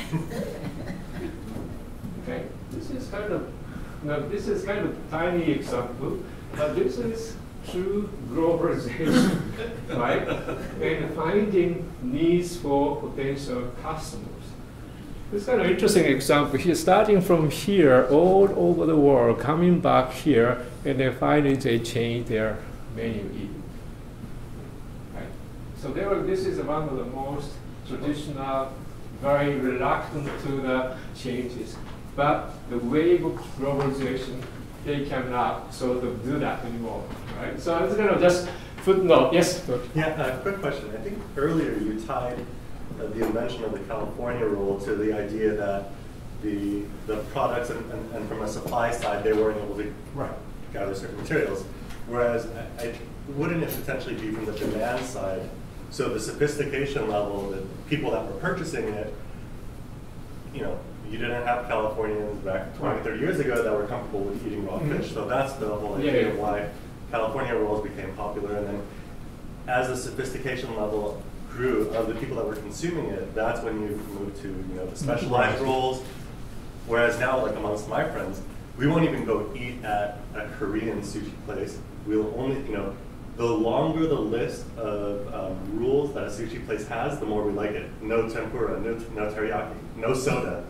Okay, this is kind of tiny example, but this is true globalization, right? And finding needs for potential customers. It's kind of interesting example here, starting from here, all over the world, coming back here, and then finally they change their menu even. Right? So this is one of the most traditional, very reluctant to the changes. But the wave of globalization, they cannot sort of do that anymore, right? So it's kind of just footnote. Yes? Yeah, quick question. I think earlier you tied the invention of the California roll to the idea that the products and from a supply side, they weren't able to gather certain materials. Whereas, wouldn't it potentially be from the demand side? So the sophistication level, the people that were purchasing it, you didn't have Californians back 20, 30 years ago that were comfortable with eating raw fish. So that's the whole idea of why California rolls became popular. And then as the sophistication level grew of the people that were consuming it, that's when you move to the specialized rolls. Whereas now, like amongst my friends, we won't even go eat at a Korean sushi place. We'll only, the longer the list of rules that a sushi place has, the more we like it. No tempura, no teriyaki, no soda,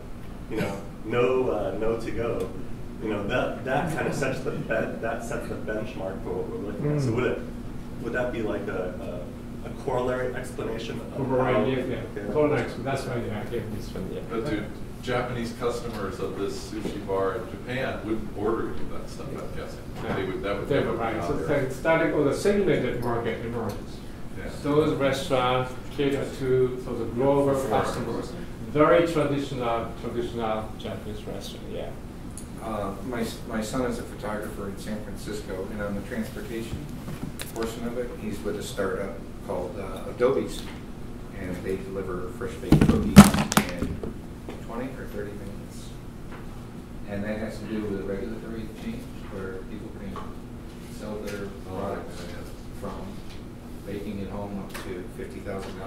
no to go. That kind of sets the benchmark for what we're looking at. So would that be like a corollary explanation of how? Corollary, that's why I gave this one. Yeah. But Japanese customers of this sushi bar in Japan wouldn't order you that stuff, I'm guessing. They would, that would never be Right. So on there. starting with a segmented market emerges. Yeah. Those restaurants cater to sort of global customers. Very traditional Japanese restaurant. Yeah. My son is a photographer in San Francisco, and on the transportation portion of it, he's with a startup called Adobe's, and they deliver fresh baked cookies in 20 or 30 minutes. And that has to do with a regulatory change where people can sell their products from baking at home up to $50,000.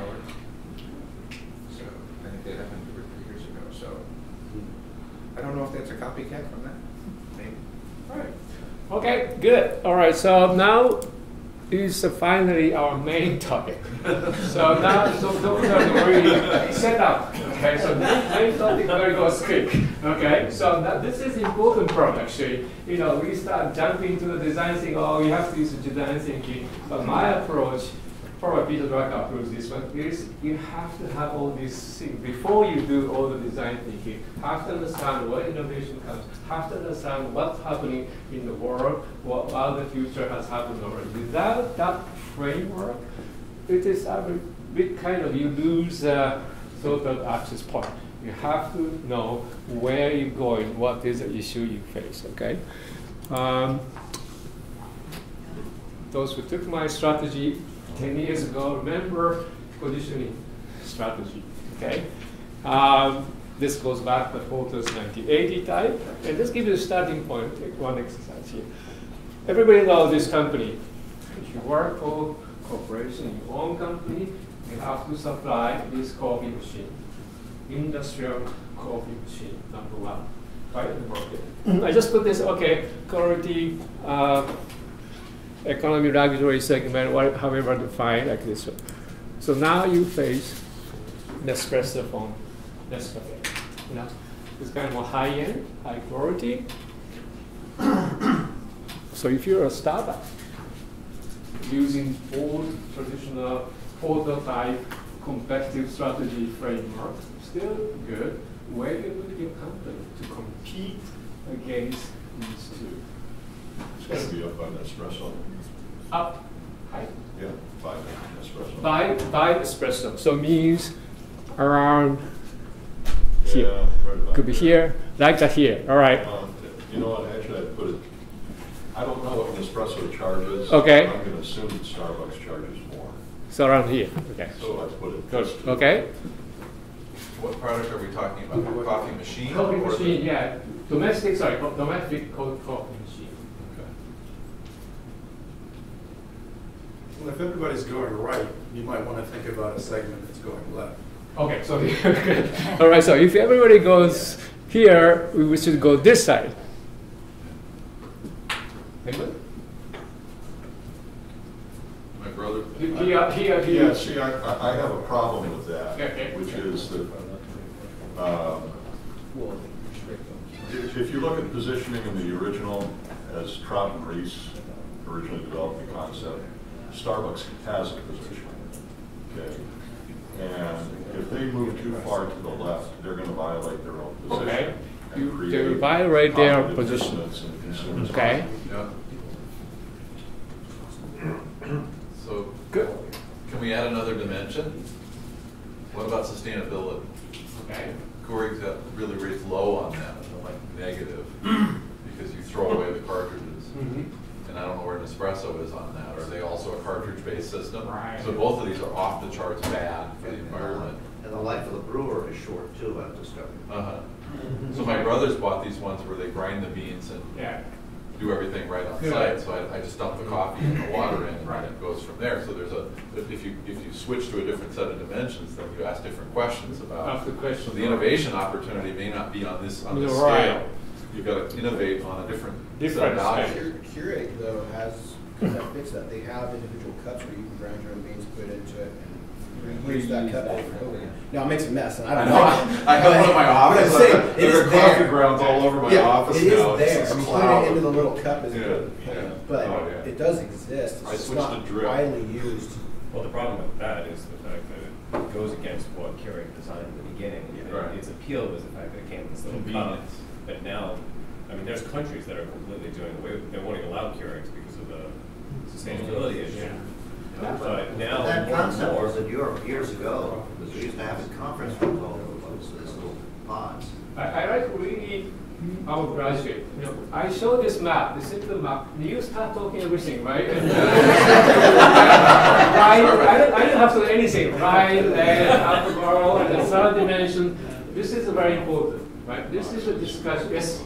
So I think that happened 2 or 3 years ago. So I don't know if that's a copycat from that. Maybe. All right. Okay, good. All right, so now is finally our main topic. So now, so don't worry, set up. Okay, so main topic very goes quick. Okay, so now this is important part actually. You know, we start jumping into the design thinking, oh, we have to use design thinking. But my approach, probably Peter Drucker approves this one, is you have to have all these things before you do all the design thinking. Have to understand where innovation comes. Have to understand what's happening in the world, what the future has happened already. Without that framework, it is a bit kind of, you lose sort of access point. You have to know where you're going, what is the issue you face, okay? Those who took my strategy 10 years ago, remember positioning strategy, okay? This goes back to Porter's 1980 type. And let's give you a starting point, take one exercise here. Everybody knows this company. If you work for a corporation, your own company, you have to supply this coffee machine. Industrial coffee machine, number one, right in the market. I just put this, okay, quality, economy, luxury segment, however defined, like this one. So now you face Nespresso from Nescafe. You know, it's kind of more high-end, high quality. So if you're a startup using old traditional prototype competitive strategy framework, still good. Where you put your company to compete against these two? It's going to be up by Nespresso. Up, high. Yeah, by Nespresso. By Nespresso. So means around here. Yeah, right about could be here, like that here. All right. You know what? Actually, I put it. I don't know what Nespresso charges. Okay. I'm going to assume that Starbucks charges more. So around here. Okay. So I put it. Good. Okay. What product are we talking about? Coffee machine? Coffee or machine, yeah. Domestic cold coffee machine. Okay. Well, if everybody's going right, you might want to think about a segment that's going left. Okay, so all right. So if everybody goes here, we should go this side. Anybody? My brother. Here. Yeah, see, I have a problem with that, Okay. which is that if you look at positioning in the original, as Trout and Reese originally developed the concept, Starbucks has a position. Okay. And if they move too far to the left, they're going to violate their own position. Okay. And They create violate their cognitive position. dissonance in consumers' Okay. minds. Yeah. So Good. can we add another dimension? What about sustainability? Okay. Corey's got really raised low on that, like negative, because you throw away the cartridges. Mm-hmm. And I don't know where Nespresso is on that. Are they also a cartridge-based system? Right. So both of these are off the charts bad for the environment. And the life of the brewer is short too, I've discovered. Uh-huh. So my brothers bought these ones where they grind the beans and Yeah. do everything right on Good. site. So I just dump the coffee and the water in, and then it goes from there. So there's if you switch to a different set of dimensions, then you ask different questions about. Ask the question. So the innovation opportunity may not be on this You're scale. right. You've got to innovate on a different set Different of values. scale. Keurig, though, has, because that fits that, they have individual cups where you can grind your own beans, put it into it, and reuse that cup over and over again. Now, it makes a mess, and I don't know. I have one in my office. But I'm saying, it there is are coffee there. grounds all over my Yeah, office it is now. there. It's I mean, a putting cloud. it into the little cup is Yeah, good, yeah. but Oh, yeah. it does exist. I It's switched not to drip. widely used. Well, the problem with that is the fact that it goes against what Keurig designed in the beginning. Right. Its appeal was the fact that it came in this little cup. But now, I mean, there's countries that are completely doing away with, they won't even allow Keurigs because of the sustainability issue. But now, That more and concept more, was in Europe years ago, because we used to have a conference rooms all over those little pods. I like really our graduate. You know, I show this map, this simple map. You start talking everything, right? Right. I don't have to do anything. Right, left, upper barrel, and the third dimension. This is very important, right? This is a discussion. Yes.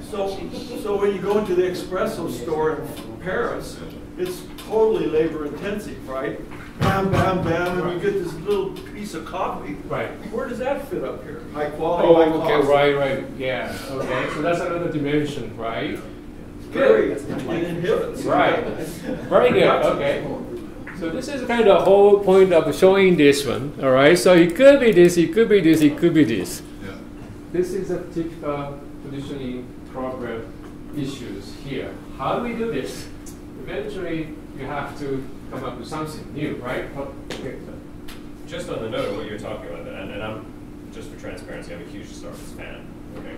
So when you go into the espresso store in Paris, it's totally labor intensive, right? Bam, bam, bam, and you get this little piece of coffee. Right. Where does that fit up here? High quality, Oh, high okay, cost. right, yeah, okay. So that's another dimension, right? Very, it inhibits. Right. Very good. Okay. So this is kind of the whole point of showing this one. All right. So it could be this. It could be this. It could be this. Yeah. This is a typical positioning problem issues here. How do we do this? Eventually, you have to come up with something new, right? Okay. just on the note of what you're talking about, and I'm, just for transparency, I'm a huge Starbucks fan, okay?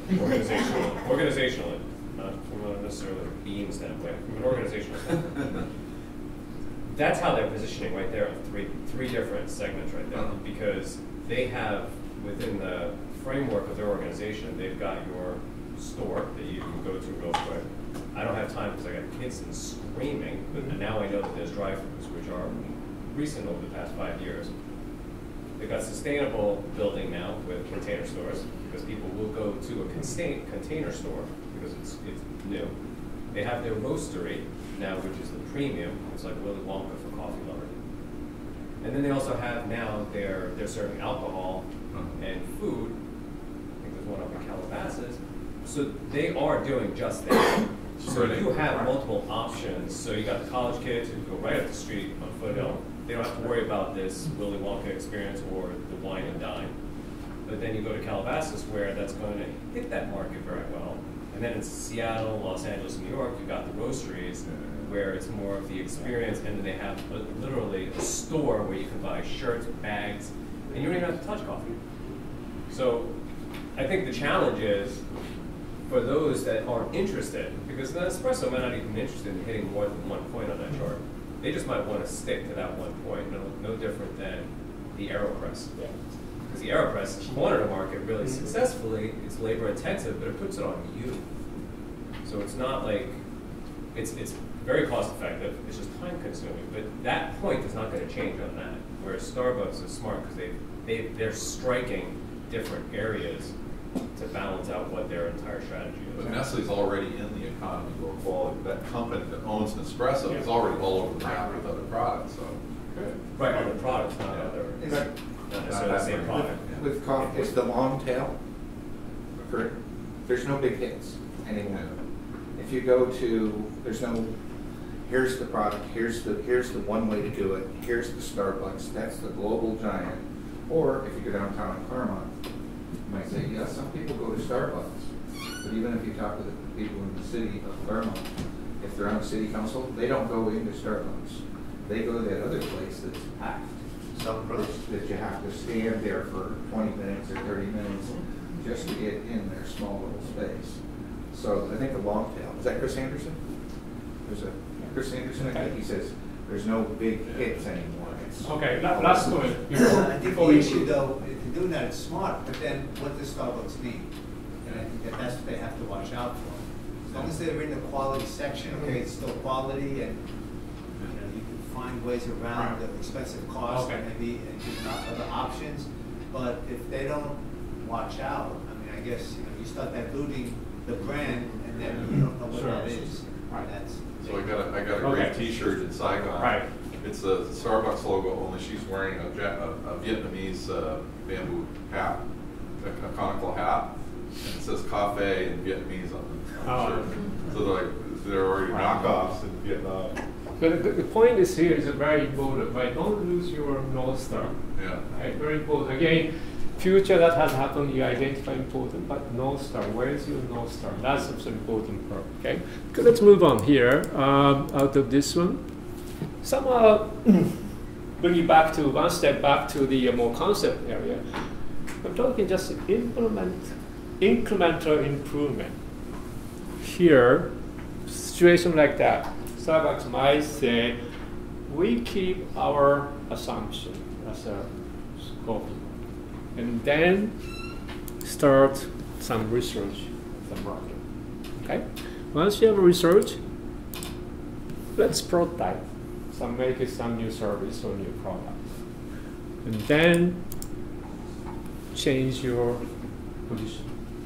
Organizationally, not from a necessarily a bean standpoint, from an organizational standpoint. That's how they're positioning right there on three different segments right there, because they have, within the framework of their organization, they've got your store that you can go to real quick. I don't have time because I got kids and screaming, but now I know that there's drive-thrus, which are recent over the past 5 years. They've got sustainable building now with container stores, because people will go to a container store because it's new. They have their roastery now, which is the premium. It's like Willy Wonka for coffee lovers. And then they also have now they're serving alcohol and food. I think there's one up in Calabasas. So they are doing just that. So you have multiple options. So you got the college kids who go right up the street on Foothill. They don't have to worry about this Willy Wonka experience or the wine and dine. But then you go to Calabasas, where that's going to hit that market very well. And then in Seattle, Los Angeles, New York, you've got the roasteries, where it's more of the experience, and then they have literally a store where you can buy shirts, bags, and you don't even have to touch coffee. So I think the challenge is for those that aren't interested, because the espresso might not even be interested in hitting more than 1 point on that chart. They just might want to stick to that 1 point, no different than the AeroPress. Because the AeroPress cornered the market really successfully. It's labor intensive, but it puts it on you. So it's not like, it's very cost effective, it's just time consuming, but that point is not going to change on that. Whereas Starbucks is smart because they're striking different areas to balance out what their entire strategy is. But Nestle's already in the economy low quality. That company that owns Nespresso is already all over the map with other products. So right, other products, not other, not necessarily the same product. With coffee, it's the long tail. There's no big hits anymore. If you go to, there's no, here's the product, here's the one way to do it, here's the Starbucks, that's the global giant. Or if you go downtown in Claremont, you might say, yeah, some people go to Starbucks. But even if you talk to the people in the city of Claremont, if they're on the city council, they don't go into Starbucks. They go to that other place that's packed. Some place that you have to stand there for 20 minutes or 30 minutes just to get in their small little space. So I think the long tail, is that Chris Anderson? There's a Chris Anderson, I think he says there's no big hits anymore. Okay, last point. I think the issue though, in doing that, it's smart, but then what does Starbucks need? And I think that's what they have to watch out for. As long as they're in the quality section, okay, it's still quality, and you can find ways around the expensive cost and maybe and give not other options. But if they don't watch out, I mean, I guess you start diluting the brand, and then you don't know what that is. Right. So I got a great T-shirt in Saigon. Right. It's a Starbucks logo, only she's wearing a Vietnamese bamboo hat, a conical hat, and it says "cafe" in Vietnamese on the shirt. So they're already knockoffs in Vietnam. But the point is here is very important, right? Don't lose your North Star. Yeah. Right? Very important. Again, future that has happened, you identify important, but North Star, where is your North Star? That's the important part, okay? Let's move on here, out of this one. Some bring you back to one step back to the more concept area. I'm talking just incremental improvement. Here, situation like that, Starbucks might say, we keep our assumption as a coffee, and then start some research at the market. Okay? Once you have research, let's prototype make some new service or new product, and then change your position.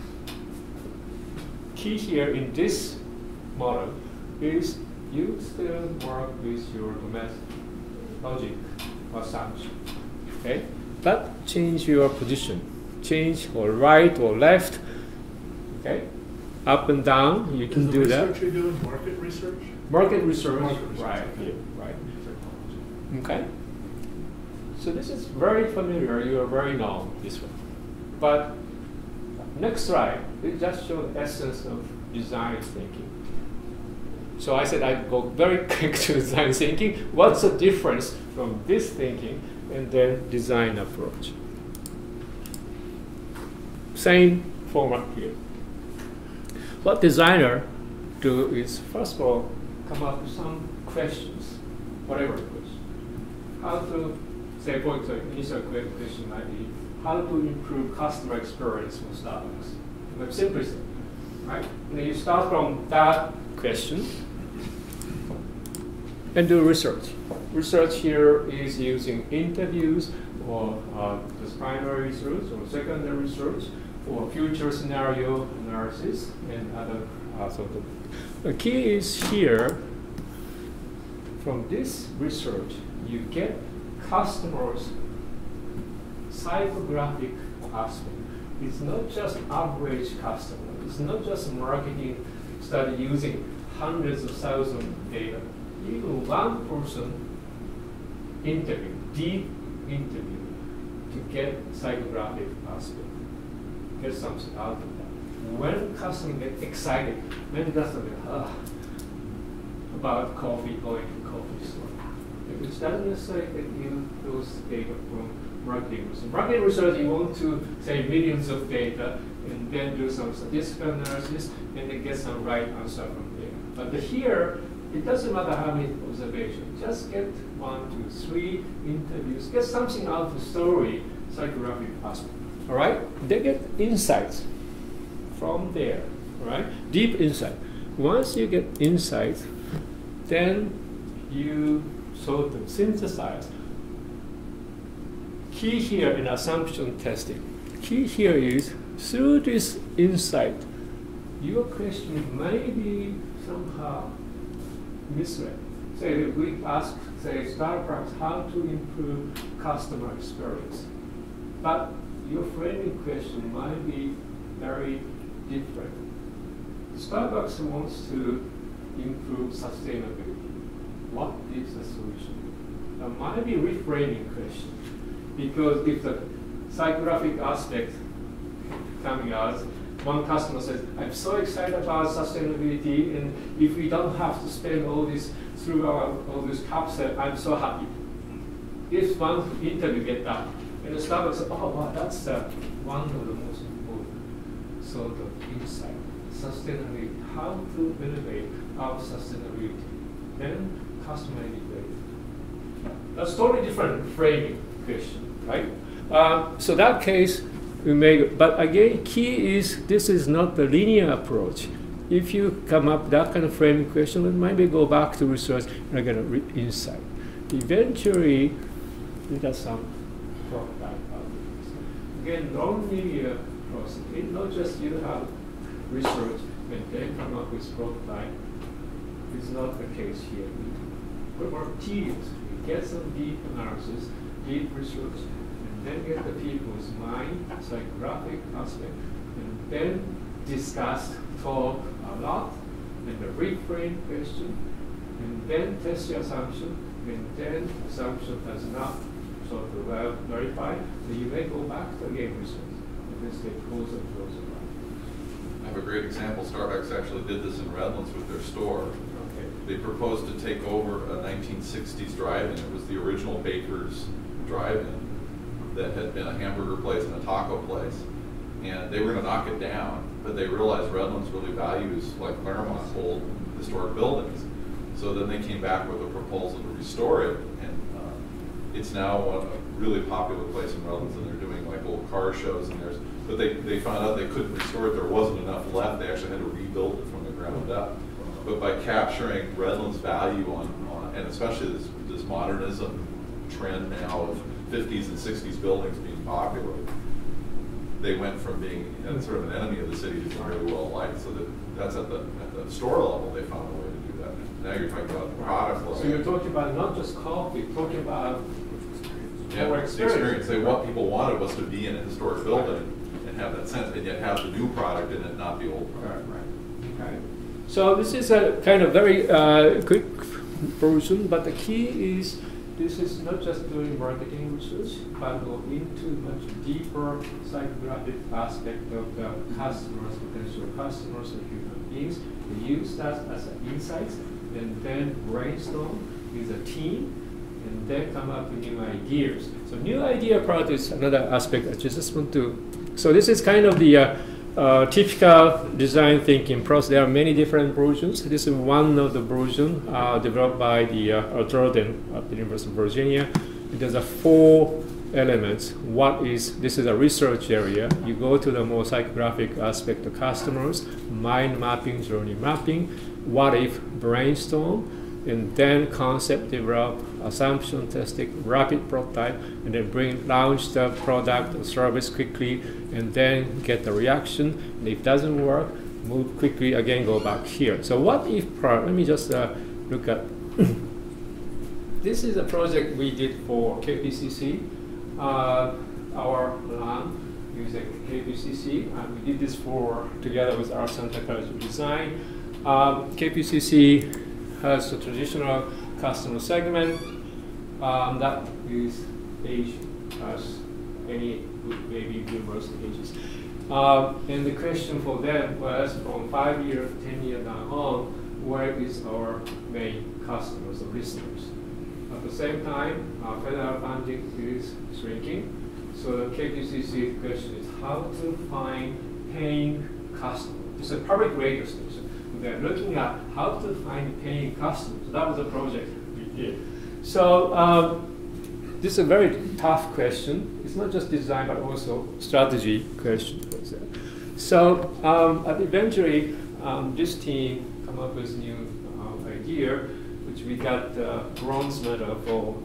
Key here in this model is you still work with your domestic logic assumption, okay? But change your position, change or right or left, okay? Up and down, you can do that. Is the research you're doing market research? Market research, right, yeah, right. Okay? So this is very familiar, you are very known this one. But next slide, it just shows the essence of design thinking. So I said I'd go very quick to design thinking. What's the difference from this thinking and then design approach? Same format here. What designer do is, first of all, come up with some questions, whatever the question. How to, say, for example, initial question might be, how to improve customer experience with Starbucks? But simply, right? And then you start from that question and do research. Research here is using interviews or just primary research or secondary research or future scenario analysis and other sort of. The key is here, from this research, you get customers' psychographic aspect. It's not just average customer. It's not just marketing study using hundreds of thousands of data. Even one person interview, deep interview, to get psychographic aspect, get something out of that. When customers get excited, when customers about coffee, going to coffee store, which doesn't necessarily get you those data from marketing research. Marketing research, you want to say millions of data and then do some statistical analysis and then get some right answer from there. But here, it doesn't matter how many observations. Just get 1, 2, 3 interviews. Get something out of the story, psychographic aspect. All right? They get insights from there. All right? Deep insight. Once you get insights, then you sort of synthesize. Key here in assumption testing. Key here is, through this insight, your question may be somehow misread. Say if we ask, say, Starbucks how to improve customer experience, but your framing question might be very different. Starbucks wants to improve sustainability. What is the solution? That might be reframing question, because if the psychographic aspect coming out, one customer says, I'm so excited about sustainability, and if we don't have to spend all this through all this capsule, I'm so happy. If one interview get that, and the Starbucks says, oh wow, that's one of the most important sort of insight. Sustainability, how to elevate our sustainability. Then customer may be great. That's totally different framing question, right? So that case, we may, but again, key is this is not the linear approach. If you come up with that kind of framing question, then maybe go back to research and get an insight. Eventually, you get some prototype out of this. Again, non-linear process. It's not just you have research and then come up with prototype. It's not the case here. We're more tedious. We get some deep analysis, deep research, and then get the people's mind, psychographic aspect, and then discuss, talk a lot, and the reframe question, and then test the assumption, and then assumption does not sort of well verified, so you may go back to again research, and then stay closer and closer. I have a great example. Starbucks actually did this in Redlands with their store. Okay. they proposed to take over a 1960s drive-in. It was the original Baker's drive-in that had been a hamburger place and a taco place. And they were going to knock it down, but they realized Redlands really values, like Claremont, old historic buildings. So then they came back with a proposal to restore it, and it's now a really popular place in Redlands, and they're doing like old car shows, and but they found out they couldn't restore it, there wasn't enough left, they actually had to rebuild it from the ground up. But by capturing Redlands' value and especially this modernism trend now of 50s and 60s buildings being popular, they went from being sort of an enemy of the city to being really well liked. So that's at the store level, they found a way to do that. Now you're talking about the product level. So you're talking about not just coffee, you're talking about more experience. What people wanted was to be in a historic building and have that sense, and yet have the new product in it, not the old product. Right. Okay. So this is a kind of very quick version, but the key is this is not just doing marketing research, but go into much deeper psychographic aspect of the customers, potential customers, and human beings. We use that as an insights, and then brainstorm with a team, and then come up with new ideas. So new idea part is another aspect I just want to. So this is kind of the typical design thinking process. There are many different versions. This is one of the versions developed by the Jordan at the University of Virginia. There's 4 elements. This is a research area. You go to the more psychographic aspect of customers, mind mapping, journey mapping, what if brainstorm, and then concept develop, assumption testing, rapid prototype, and then launch the product or service quickly, and then get the reaction. And if it doesn't work, move quickly again, go back here. So what if let me just look at this is a project we did for KPCC, our lab using KPCC, and we did this together with our Center College of Design. KPCC has a traditional customer segment that is age as any baby boomers ages. And the question for them was from 5 years, 10 years down on, where is our main customers or listeners? At the same time, federal funding is shrinking. So the KPCC question is how to find paying customers. It's a public radio station. They're looking at how to find paying customers. That was a project we did. So this is a very tough question. It's not just design, but also strategy question. So eventually, this team come up with a new idea, which we got bronze medal for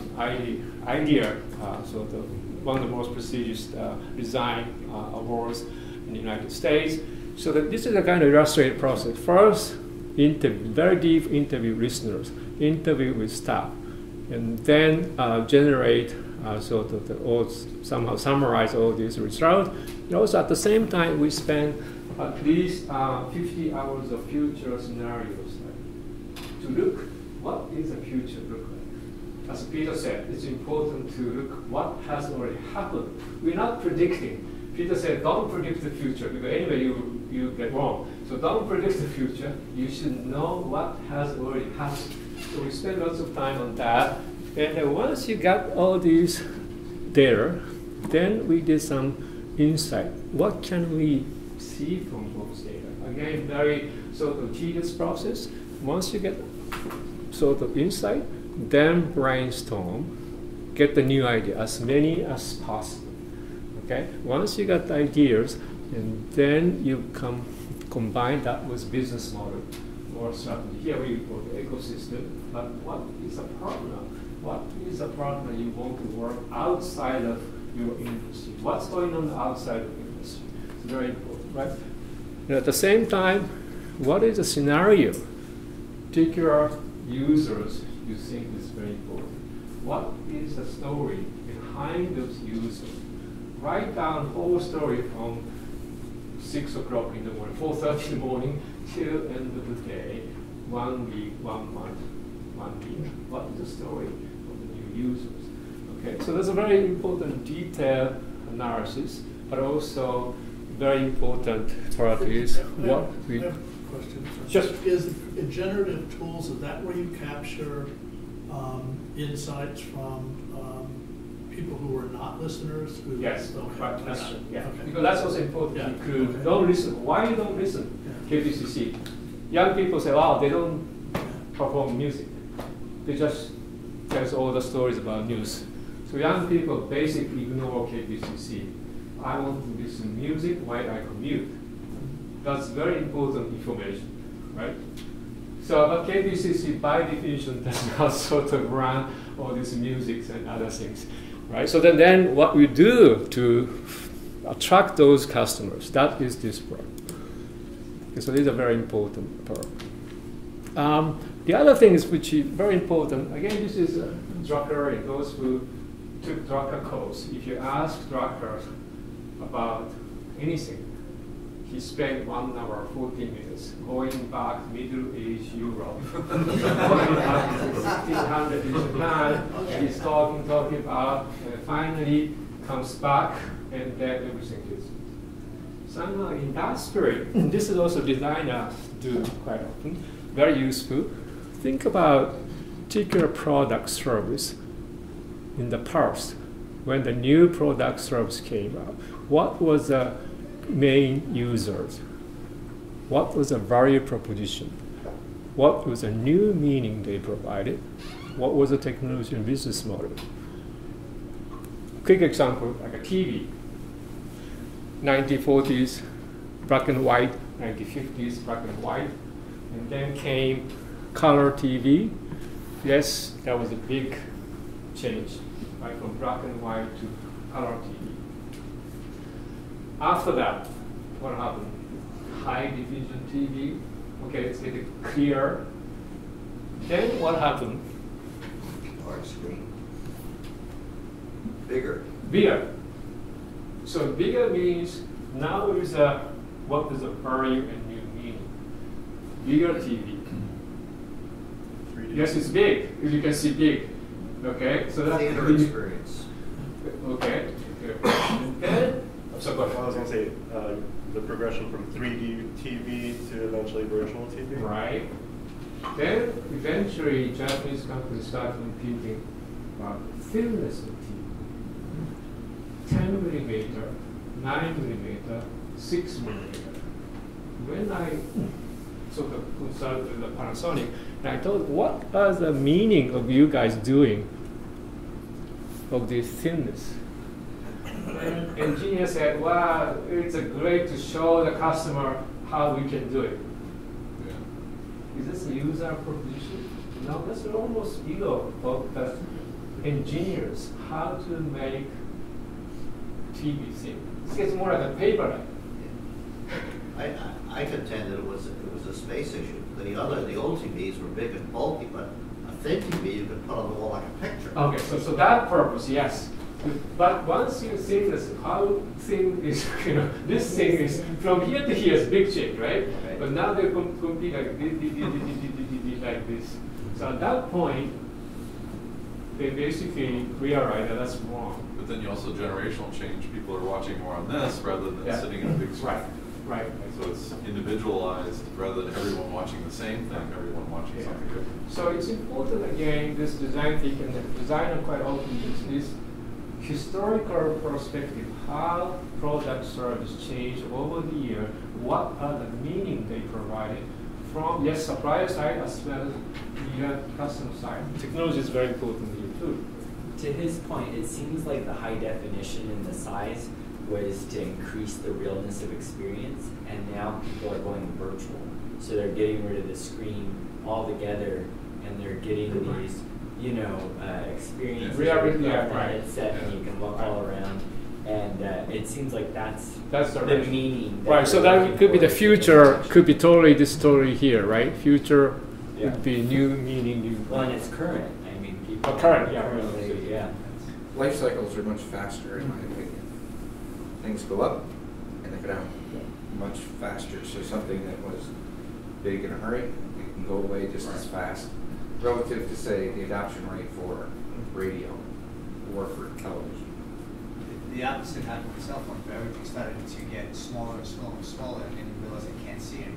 idea, so one of the most prestigious design awards in the United States. So that this is a kind of illustrated process. First, very deep interview listeners, interview with staff, and then generate sort of somehow summarize all these results. And also at the same time, we spend at least 50 hours of future scenarios to look what is the future look like. As Peter said, it's important to look what has already happened. We're not predicting. Peter said, don't predict the future, because anyway you get wrong. So don't predict the future. You should know what has already happened. So we spend lots of time on that. And once you got all these data, then we did some insight. What can we see from those data? Again, very sort of tedious process. Once you get sort of insight, then brainstorm, get the new idea, as many as possible. Okay? Once you got the ideas, and then you combine that with business model or strategy. Here we go to ecosystem, but what is a partner? What is a partner you want to work outside of your industry? What's going on outside of industry? It's very important, right? And at the same time, what is a scenario? Particular users you think is very important. What is the story behind those users? Write down the whole story from 6 o'clock in the morning, 4:30 in the morning, till end of the day, 1 week, 1 month, 1 year. What is the story of the new users? Okay, so that's a very important detailed analysis, but also very important part is what we. question. Just is in generative tools, is that where you capture insights from people who are not listeners? Who, yes, okay, right, that's got it. yeah. Okay. Because that's also important. Yeah. You could Okay. don't listen. Why you don't listen? Yeah. KPCC. Young people say, "Wow, they don't perform music. They just tell us all the stories about news." So young people basically ignore KPCC. I want to listen to music while I commute. That's very important information, right? So, but KPCC by definition does not sort of run all these musics and other things, right? So then what we do to attract those customers, that is this part. Okay, so this is a very important part. The other thing is which is very important, again, this is Drucker and those who took Drucker course. If you ask Drucker about anything, he spent 1 hour, 40 minutes going back Middle Age Europe, going back to 1600 in Japan, and he's talking about, and finally comes back, and then everything is. Somehow in that spirit, this is also designers do quite often, very useful. Think about particular product service in the past, when the new product service came out. What was the main users? What was the value proposition? What was the new meaning they provided? What was the technology and business model? Quick example, like a TV. 1940s, black and white, 1950s, black and white, and then came color TV. Yes, that was a big change, right, from black and white to color TV. After that, what happened? High definition TV. Okay, it's getting clear. Then what happened? Large screen. Bigger. Bigger. So bigger means now there is a what is a value and new meaning. Bigger TV. 3D. Yes, it's big. As you can see, big. Okay, so that's Theater experience. Okay. Then. So go ahead. I was going to say the progression from 3D TV to eventually virtual TV. Right. Then eventually Japanese companies started thinking about thinness of TV. 10 millimeter, 9 millimeter, 6 millimeter. When I sort of consulted with Panasonic, and I told, what are the meaning of you guys doing of this thinness? And engineer said, well, it's great to show the customer how we can do it. Yeah. Is this a user proposition? No, that's almost ego of the engineers, how to make TV thing. This gets more like a paper. I contend that it was a space issue. The old TVs were big and bulky, but a thin TV you could put on the wall like a picture. Okay, so that purpose, yes. But once you see this, how thin is, this thing is, from here to here is big shape, right? But now they compete like this. So at that point, they basically realize that that's wrong. But then you also generational change. People are watching more on this rather than sitting in a big screen. Right. So it's individualized rather than everyone watching the same thing, everyone watching something different. So it's important, again, this design thinking, and the designer quite often uses this historical perspective, how product service changed over the year, what are the meaning they provided from, yes, supplier side as well as the customer side. Technology is very important here too. To his point, it seems like the high definition and the size was to increase the realness of experience, and now people are going virtual. So they're getting rid of the screen altogether, and they're getting these, experiences with a headset, and you can walk all around. And it seems like that's the meaning. Right, so that could be the future, could be totally this story here, right? Future would be new meaning. New well, and it's current. I mean, people. Current, currently, yeah. Life cycles are much faster, in my opinion. Things go up and they go down much faster. So something that was big in a hurry, it can go away just as fast, relative to, say, the adoption rate for radio or for television. The opposite happened with cell phones, but everything started to get smaller and smaller and smaller, and you realize I can't see anything anymore.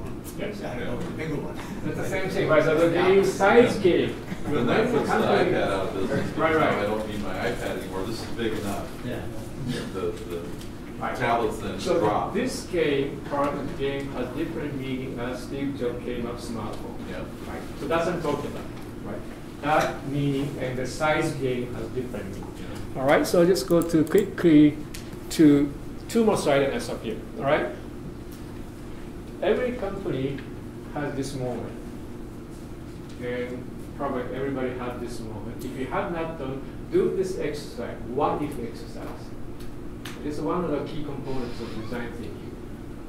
Yes. I know, the bigger one. It's the same thing, right? So the size game. When that puts the iPad out of business, Right, right. I don't need my iPad anymore, this is big enough. Yeah. The tablets then So drop. this game, part of the game, has different meaning as Steve Jobs came up smartphone. Yeah. Right. So that's what I'm talking about. Right. That meaning and the size game has different meaning. Yeah. All right. So I'll just go to quickly to two more slides and I stop here. All right. Every company has this moment, and probably everybody had this moment. If you have not done, do this exercise. What if exercise? It is one of the key components of design thinking.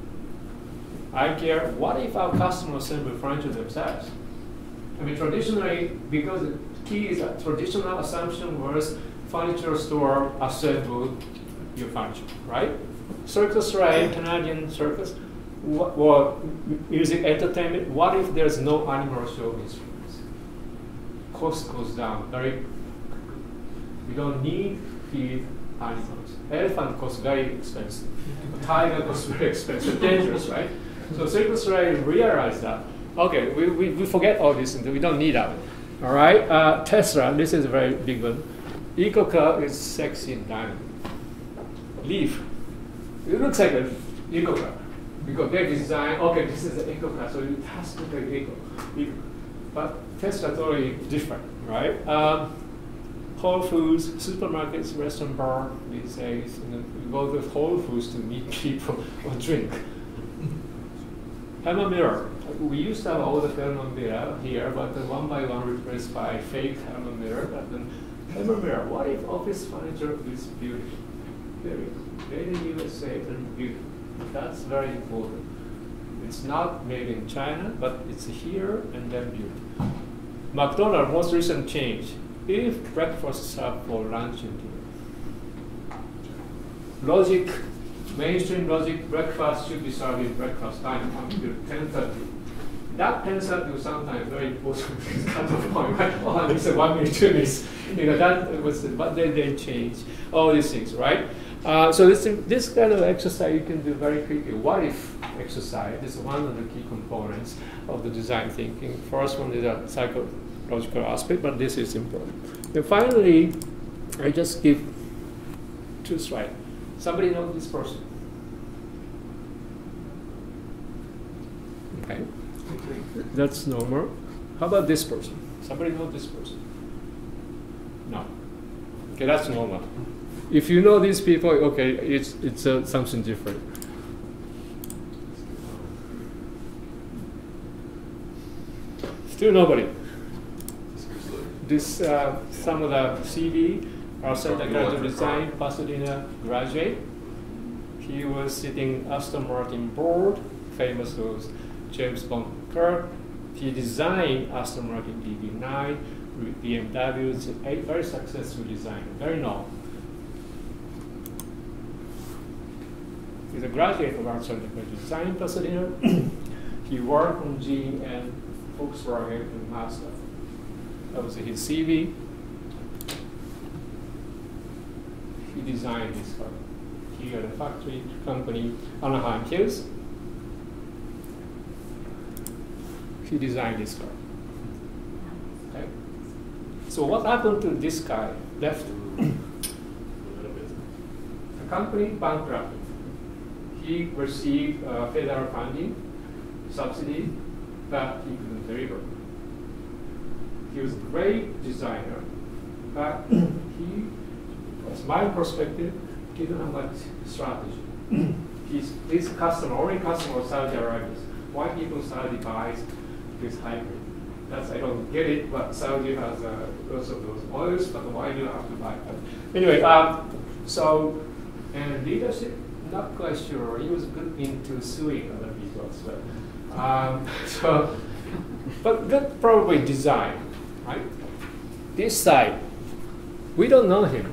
I care, what if our customers assemble furniture themselves? I mean, traditionally, because the key is that traditional assumption was furniture store assemble your furniture, right? Circus ride, Canadian circus, or music entertainment. What if there's no animal show instruments? Cost goes down very. We don't need feed animals. Elephant costs very expensive. Tiger costs very expensive. Dangerous, right? So Circus Ray realized that. Okay, we forget all this and we don't need that. All right. Tesla. This is a very big one. Eco car is sexy and dynamic. Leaf. It looks like an eco car because they design. Okay, this is an eco car, so it has to look like eco. But Tesla totally different, right? Whole Foods, supermarkets, restaurant, bar these days, and then we go to Whole Foods to meet people or drink. Hammer mirror. We used to have all the hammer mirror here, but then one by one replaced by fake hammer mirror. But then hammer mirror. What if office furniture is beautiful? Very made in USA and beautiful. That's very important. It's not made in China, but it's here and then beautiful. McDonald's most recent change. If breakfast is served for lunch and dinner. Logic, mainstream logic, breakfast should be served in breakfast time until 10:30. That 10:30 was sometimes very important kind of point, right? Oh, it's a 1 minute, 2 minutes. You know, that was, but then they changed all these things, right? So this kind of exercise you can do very quickly. What if exercise is one of the key components of the design thinking. First one is a psychological aspect, but this is important. And finally, I just give two slides. Somebody know this person? Okay, that's normal. How about this person? Somebody know this person? No. Okay, that's normal. If you know these people, okay, it's something different. Still nobody. This some of the CV are Santa Clara Design Pasadena graduate. He was sitting Aston Martin board, famous was James Bond Kirk. He designed Aston Martin DB9, BMW. It's a very successful designer, very known. He's a graduate of our Santa Clara Design Pasadena. He worked on GE and Volkswagen and Mazda. That was his CV. He designed this car. He had a factory company, Anaheim Hills. He designed this car. Okay. So what happened to this guy? Left a little bit. The company bankrupted. He received federal funding, subsidy, but he couldn't deliver. He was a great designer, but he, from my perspective, didn't have much strategy. His customer, only customer was Saudi Arabia. Why people Saudi buys this hybrid? That's, I don't get it, but Saudi has lots of those oils, but why do you have to buy that? Anyway, and leadership, not quite sure. He was good into suing other people as well. But good probably design, right? This side, we don't know him.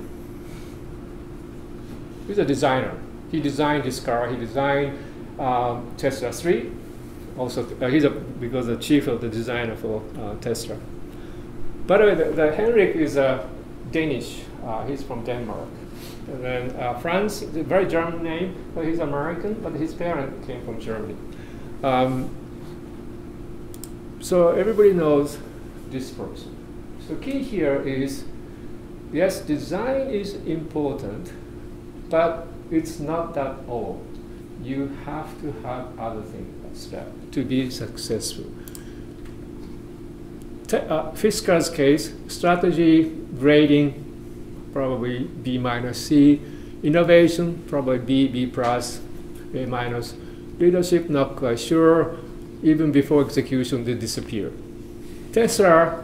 He's a designer. He designed this car. He designed Tesla 3. Also, he's because the chief of the designer for Tesla. By the way, the Henrik is a Danish. He's from Denmark. And then Franz, a very German name, but he's American, but his parents came from Germany. So everybody knows this person. So key here is, yes, design is important, but it's not that all. You have to have other things to be successful. Fisker's case, strategy, grading, probably B minus C. Innovation, probably B, B plus, A minus. Leadership, not quite sure. Even before execution, they disappear. Tesla,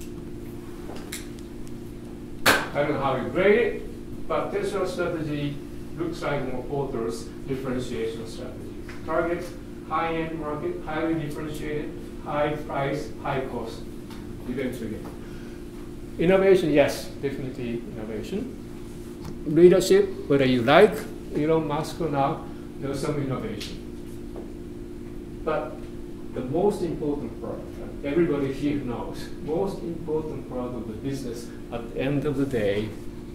I don't know how you grade it, but Tesla strategy looks like more Porter's differentiation strategy. Targets, high-end market, highly differentiated, high price, high cost, eventually. Innovation, yes, definitely innovation. Leadership, whether you like Elon Musk or not, there's some innovation. But the most important part, everybody here knows, most important part of the business at the end of the day,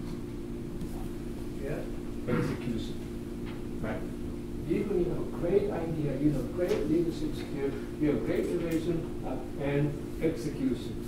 execution, right? Even you have great idea, you have great leadership skill, you have great innovation, and execution.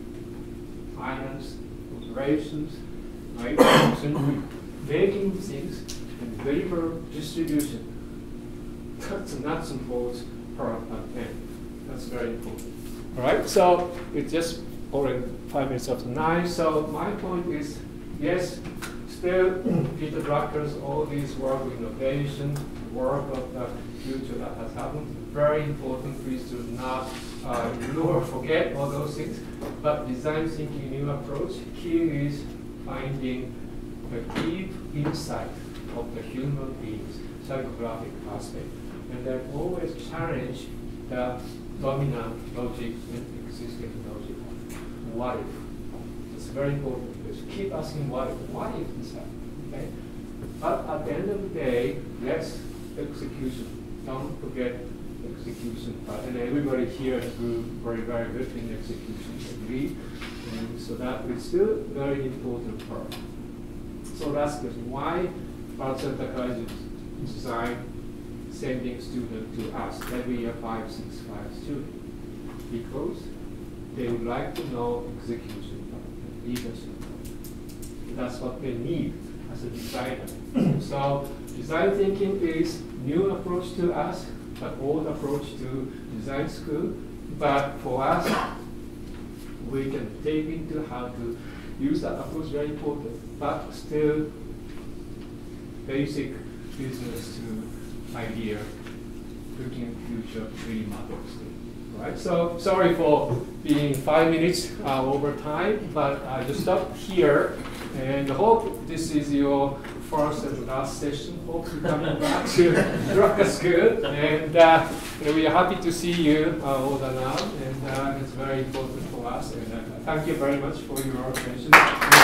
Finance, operations, right? Making things and deliver distribution. That's the nuts and bolts part at the end. That's very important. All right, so it's just already 5 minutes after 9. So my point is, yes, still Peter Drucker's all these work of innovation, work of the future that has happened. Very important. Please do not ignore or forget all those things. But design thinking, new approach. Key is finding a deep insight of the human being's psychographic aspect, and then always challenge the dominant logic and existing logic. What if? It's very important because keep asking what if. What if this happens? Okay? But at the end of the day, yes, execution. Don't forget execution. And everybody here is very, very good in execution. Agree? And so that is still a very important part. So that's why Art Center College design sending students to us every year, 5, 6, 5 students, because they would like to know execution and leadership. That's what they need as a designer. So design thinking is new approach to us, but old approach to design school. But for us, we can take into how to use that approach, very important, but still basic business to idea, looking at future, really matters. Right? So sorry for being 5 minutes over time, but I just stop here, and hope this is your first and last session. Hope you're coming back to Drucker School, and we are happy to see you all around, and it's very important for us. And thank you very much for your attention.